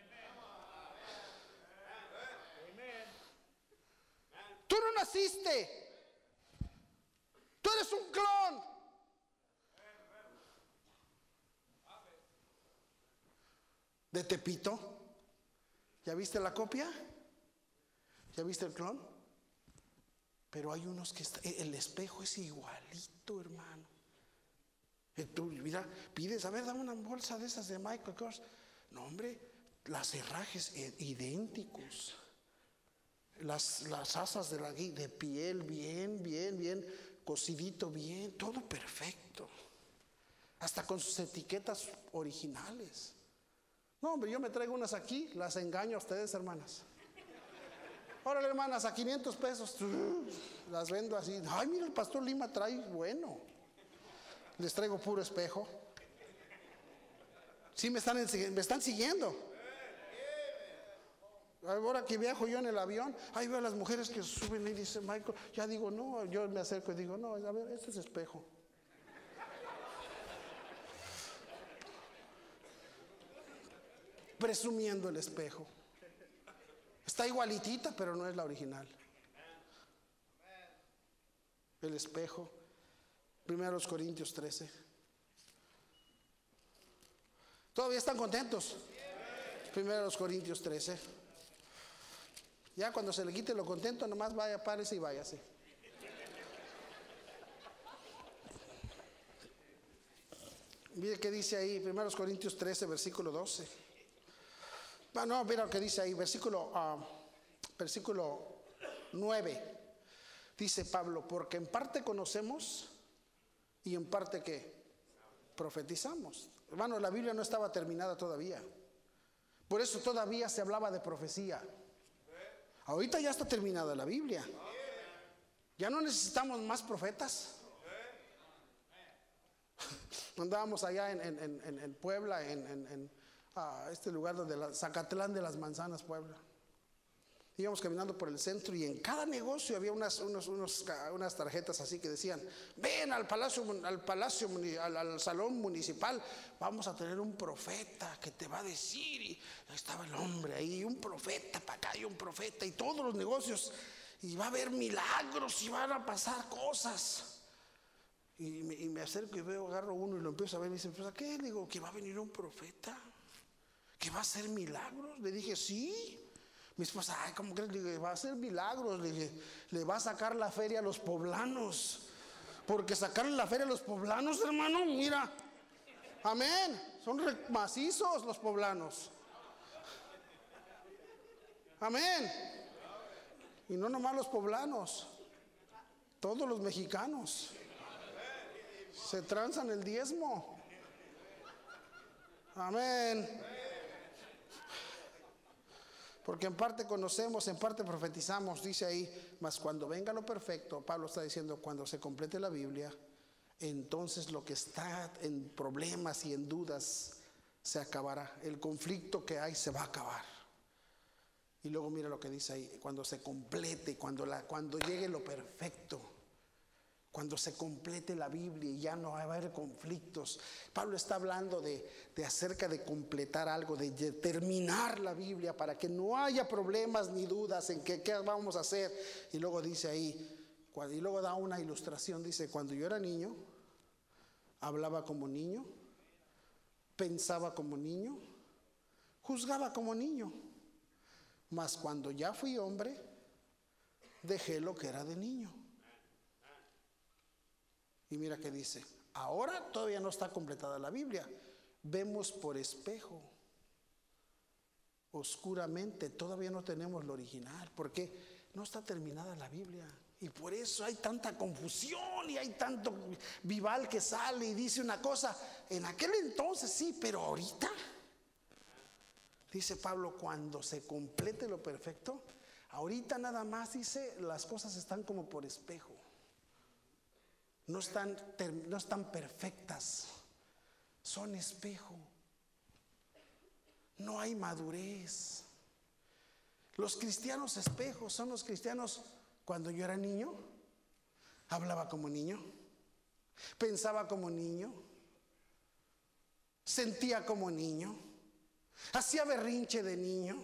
Tú no naciste. Tú eres un clon. De Tepito. ¿Ya viste la copia? ¿Ya viste el clon? Pero hay unos que el espejo es igualito, hermano. Tú, mira, pides, a ver, dame una bolsa de esas de Michael Kors. No, hombre, las herrajes idénticos. Las asas de piel, bien, cocidito, bien, todo perfecto. Hasta con sus etiquetas originales. No, hombre, yo me traigo unas aquí, las engaño a ustedes, hermanas. Órale, hermanas, a 500 pesos. Las vendo así. Ay, mira, el pastor Lima trae, bueno. Les traigo puro espejo. Sí, me están siguiendo. Ahora que viajo yo en el avión, ahí veo a las mujeres que suben y dicen: Michael, ya digo, no, yo me acerco y digo: no, a ver, este es espejo. Presumiendo el espejo. Está igualitita, pero no es la original. El espejo. 1 Corintios 13. ¿Todavía están contentos? 1 Corintios 13. Ya cuando se le quite lo contento, nomás vaya, párese y váyase. Mire qué dice ahí, 1 Corintios 13, versículo 12. No, mira lo que dice ahí, versículo 9. Dice Pablo: porque en parte conocemos y en parte ¿qué? Profetizamos. Hermano, la Biblia no estaba terminada todavía. Por eso todavía se hablaba de profecía. Ahorita ya está terminada la Biblia. Ya no necesitamos más profetas. Andábamos allá en Puebla, en este lugar donde Zacatlán de las Manzanas, Puebla. Íbamos caminando por el centro y en cada negocio había unas tarjetas así que decían: ven al salón municipal, vamos a tener un profeta que te va a decir. Y estaba el hombre ahí, un profeta para acá y un profeta, y todos los negocios, y va a haber milagros y van a pasar cosas. Y me acerco y veo, agarro uno y lo empiezo a ver y me dice: pues, ¿a qué? Le digo: que va a venir un profeta que va a hacer milagros. Le dije: sí. Mi esposa: ay, ¿cómo crees? Le dije: va a hacer milagros. Le dije: le va a sacar la feria a los poblanos. Porque sacarle la feria a los poblanos, hermano, mira, amén, son macizos los poblanos. Amén. Y no nomás los poblanos, todos los mexicanos se transan el diezmo. Amén. Porque en parte conocemos, en parte profetizamos, dice ahí, mas cuando venga lo perfecto, Pablo está diciendo, cuando se complete la Biblia, entonces lo que está en problemas y en dudas se acabará. El conflicto que hay se va a acabar. Y luego mira lo que dice ahí, cuando se complete, cuando llegue lo perfecto, cuando se complete la Biblia y ya no va a haber conflictos. Pablo está hablando de acerca de completar algo, de terminar la Biblia para que no haya problemas ni dudas en qué vamos a hacer. Y luego dice ahí, y luego da una ilustración, dice, cuando yo era niño, hablaba como niño, pensaba como niño, juzgaba como niño. Mas cuando ya fui hombre, dejé lo que era de niño. Y mira que dice, ahora todavía no está completada la Biblia. Vemos por espejo, oscuramente, todavía no tenemos lo original, porque no está terminada la Biblia. Y por eso hay tanta confusión y hay tanto vival que sale y dice una cosa. En aquel entonces sí, pero ahorita, dice Pablo, cuando se complete lo perfecto, ahorita nada más dice, las cosas están como por espejo. No están perfectas, son espejo. No hay madurez. Los cristianos espejos son los cristianos. Cuando yo era niño, hablaba como niño, pensaba como niño, sentía como niño, hacía berrinche de niño.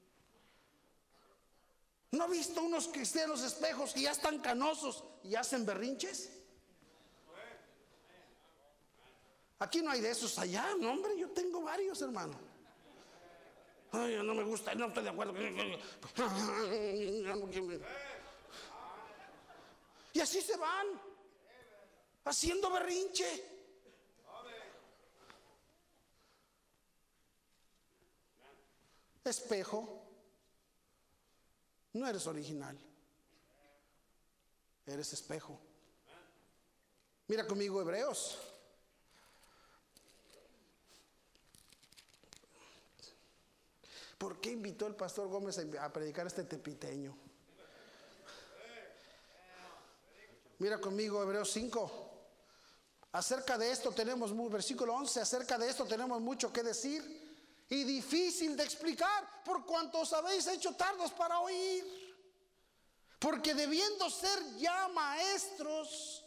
¿No ha visto unos cristianos espejos que ya están canosos y hacen berrinches? Aquí no hay de esos allá, no, hombre, yo tengo varios, hermano. Ay, no me gusta, no estoy de acuerdo. Y así se van, haciendo berrinche. Espejo. No eres original, eres espejo. Mira conmigo Hebreos. ¿Por qué invitó el pastor Gómez a predicar este tepiteño? Mira conmigo Hebreos 5. Acerca de esto tenemos, versículo 11, acerca de esto tenemos mucho que decir y difícil de explicar, por cuanto os habéis hecho tardos para oír. Porque debiendo ser ya maestros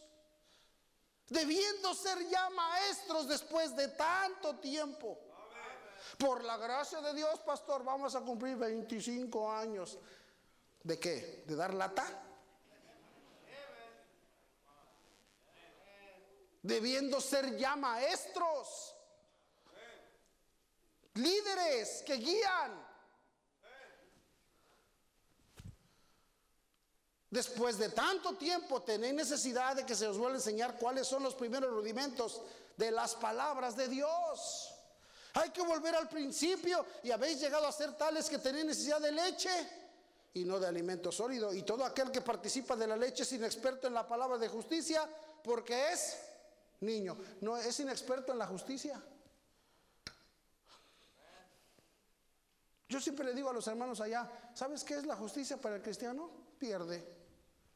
después de tanto tiempo, por la gracia de Dios, pastor, vamos a cumplir 25 años. ¿De qué? ¿De dar lata? Debiendo ser ya maestros, líderes que guían. Después de tanto tiempo tenéis necesidad de que se os vuelva a enseñar cuáles son los primeros rudimentos de las palabras de Dios. Hay que volver al principio, y habéis llegado a ser tales que tenéis necesidad de leche y no de alimento sólido. Y todo aquel que participa de la leche es inexperto en la palabra de justicia, porque es niño. No es inexperto en la justicia. Yo siempre le digo a los hermanos allá, ¿sabes qué es la justicia para el cristiano? Pierde.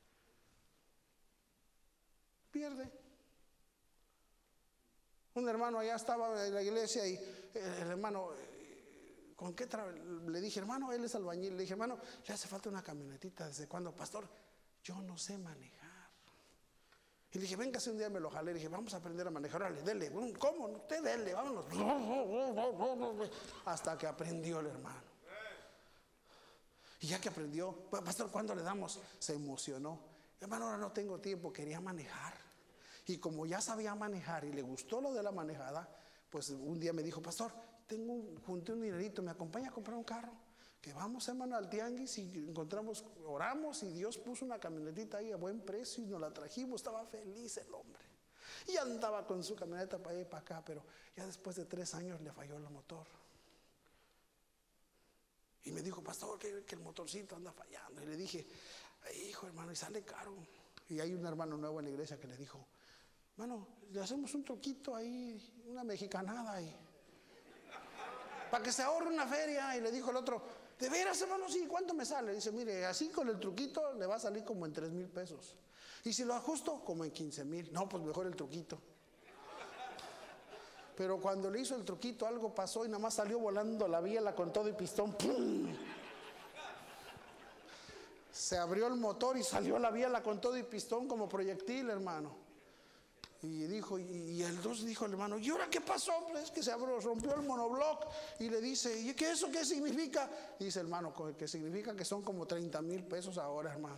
Un hermano allá estaba en la iglesia y el hermano, ¿con qué le dije, hermano, él es albañil. Le dije, hermano, le hace falta una camionetita. ¿Desde cuándo? Pastor, yo no sé manejar. Y le dije, véngase un día, me lo jalé. Le dije, vamos a aprender a manejar. Dale, dele. ¿Cómo? Usted dele, vámonos. Hasta que aprendió el hermano. Y ya que aprendió, pastor, ¿cuándo le damos? Se emocionó. Hermano, ahora no tengo tiempo, quería manejar. Y como ya sabía manejar y le gustó lo de la manejada, pues un día me dijo, pastor, junté un dinerito, ¿me acompaña a comprar un carro? Que vamos, hermano, al tianguis y encontramos, oramos y Dios puso una camionetita ahí a buen precio y nos la trajimos. Estaba feliz el hombre. Y andaba con su camioneta para allá y para acá, pero ya después de 3 años le falló el motor. Y me dijo, pastor, que el motorcito anda fallando. Y le dije, hijo hermano, y sale caro. Y hay un hermano nuevo en la iglesia que le dijo, hermano, le hacemos un truquito ahí, una mexicanada ahí, para que se ahorre una feria. Y le dijo el otro, ¿de veras, hermano? Sí, ¿cuánto me sale? Dice, mire, así con el truquito le va a salir como en 3,000 pesos. Y si lo ajusto, como en 15,000. No, pues mejor el truquito. Pero cuando le hizo el truquito, algo pasó y nada más salió volando la biela con todo y pistón. ¡Pum! Se abrió el motor y salió la biela con todo y pistón como proyectil, hermano. Y dijo, y entonces dijo el hermano, ¿y ahora qué pasó? Pues es que se abrió, rompió el monobloc. Y le dice, ¿y qué eso qué significa? Y dice, hermano, que significa que son como 30,000 pesos ahora, hermano.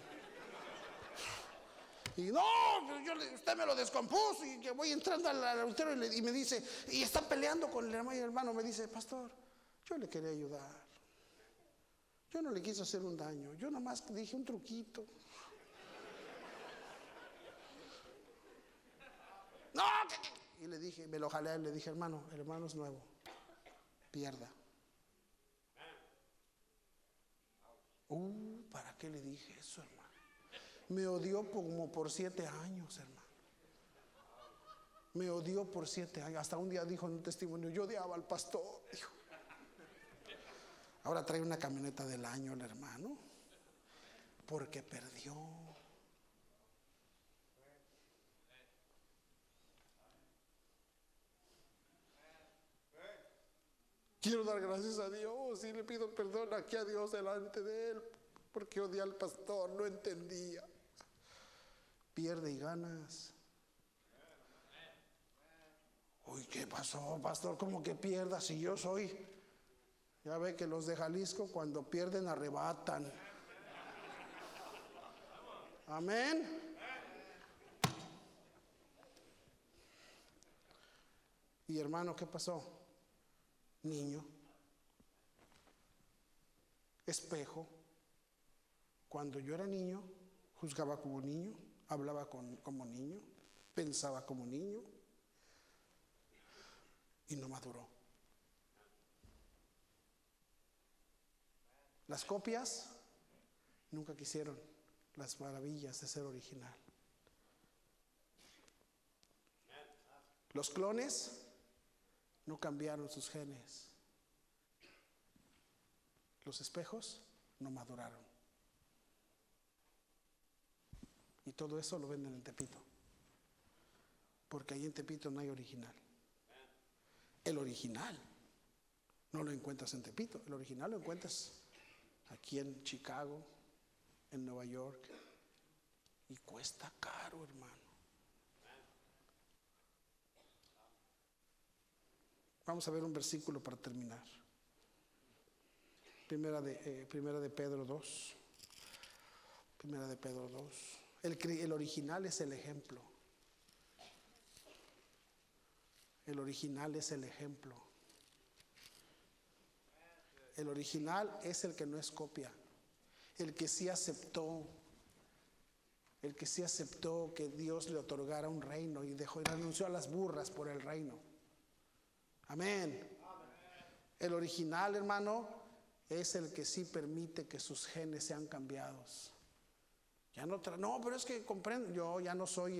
Y no, usted me lo descompuso. Y que voy entrando al auditorio y me dice, y está peleando con el hermano. Y el hermano me dice, pastor, yo le quería ayudar. Yo no le quise hacer un daño. Yo nada más dije un truquito. No. Y le dije, me lo jalé, le dije, hermano, el hermano es nuevo. Pierda. ¿Para qué le dije eso, hermano? Me odió como por 7 años, hermano. Me odió por 7 años. Hasta un día dijo en un testimonio, yo odiaba al pastor. Dijo. Ahora trae una camioneta del año el hermano, porque perdió. Quiero dar gracias a Dios y le pido perdón aquí a Dios delante de Él, porque odié al pastor, no entendía. Pierde y ganas. Uy, ¿qué pasó, pastor? ¿Cómo que pierda si yo soy? Ya ve que los de Jalisco cuando pierden arrebatan. Amén. Y hermano, ¿qué pasó? Niño. Espejo. Cuando yo era niño, juzgaba como niño, hablaba como niño, pensaba como niño y no maduró. Las copias nunca quisieron las maravillas de ser original. Los clones no cambiaron sus genes. Los espejos no maduraron. Y todo eso lo venden en Tepito. Porque ahí en Tepito no hay original. El original no lo encuentras en Tepito. El original lo encuentras aquí en Chicago, en Nueva York. Y cuesta caro, hermano. Vamos a ver un versículo para terminar. Primera de Pedro 2. Primera de Pedro 2. El original es el ejemplo. El original es el ejemplo. El original es el que no es copia. El que sí aceptó. El que sí aceptó que Dios le otorgara un reino y renunció a las burras por el reino. Amén. El original, hermano, es el que sí permite que sus genes sean cambiados. Ya no, pero es que comprendo, yo ya no soy.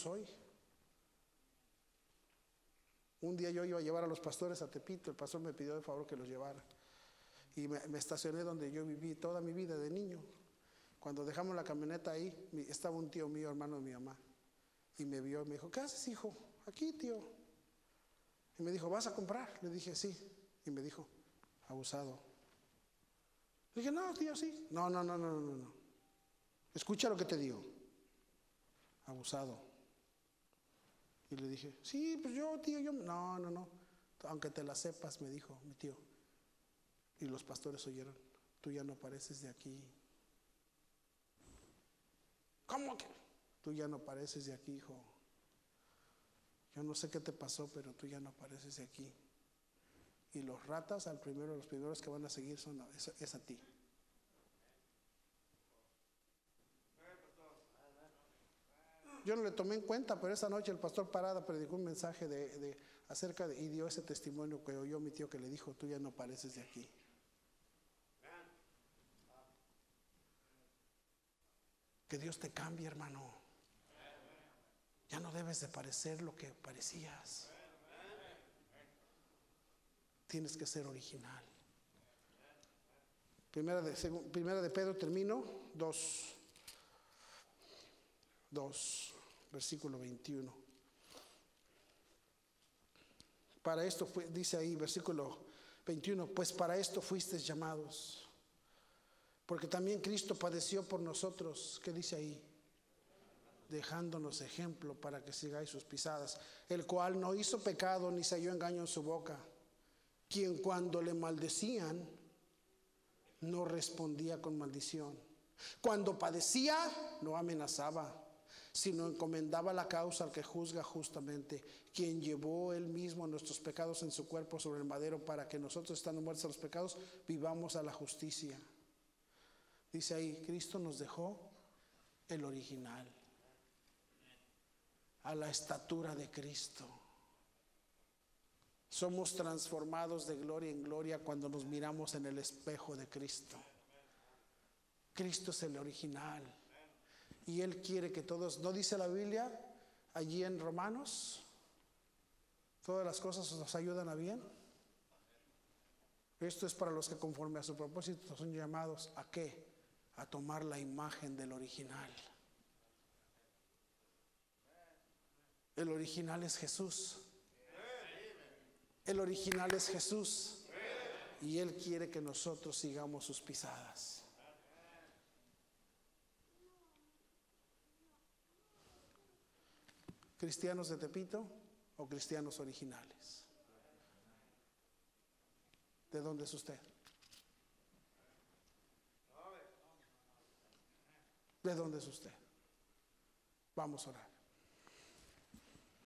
Un día yo iba a llevar a los pastores a Tepito, el pastor me pidió de favor que los llevara. Y me estacioné donde yo viví toda mi vida de niño. Cuando dejamos la camioneta ahí, estaba un tío mío, hermano de mi mamá, y me vio y me dijo, ¿qué haces, hijo? Aquí, tío. Y me dijo, ¿vas a comprar? Le dije, sí. Y me dijo, abusado. Le dije, no, tío, sí. No. Escucha lo que te digo. Abusado. Y le dije, sí, pues yo, tío, yo. No. Aunque te la sepas, me dijo mi tío. Y los pastores oyeron, tú ya no pareces de aquí. ¿Cómo que? Tú ya no pareces de aquí, hijo. Yo no sé qué te pasó, pero tú ya no pareces de aquí. Y los ratas, los primeros que van a seguir es a ti. Yo no le tomé en cuenta, pero esa noche el pastor Parada predicó un mensaje y dio ese testimonio que oyó mi tío que le dijo, tú ya no pareces de aquí. Que Dios te cambie, hermano. Ya no debes de parecer lo que parecías. Tienes que ser original. Primera de Pedro, termino, 2, versículo 21. Para esto dice ahí, versículo 21, pues para esto fuisteis llamados, porque también Cristo padeció por nosotros. ¿Qué dice ahí? Dejándonos ejemplo para que sigáis sus pisadas, el cual no hizo pecado ni se halló engaño en su boca, quien cuando le maldecían no respondía con maldición, cuando padecía no amenazaba, sino encomendaba la causa al que juzga justamente, quien llevó él mismo nuestros pecados en su cuerpo sobre el madero, para que nosotros, estando muertos a los pecados, vivamos a la justicia. Dice ahí, Cristo nos dejó el original, a la estatura de Cristo. Somos transformados de gloria en gloria cuando nos miramos en el espejo de Cristo. Cristo es el original. Y Él quiere que todos, ¿no dice la Biblia allí en Romanos? Todas las cosas nos ayudan a bien. Esto es para los que conforme a su propósito son llamados ¿a qué? A tomar la imagen del original. El original es Jesús. El original es Jesús. Y Él quiere que nosotros sigamos sus pisadas. ¿Cristianos de Tepito o cristianos originales? ¿De dónde es usted? ¿De dónde es usted? Vamos a orar.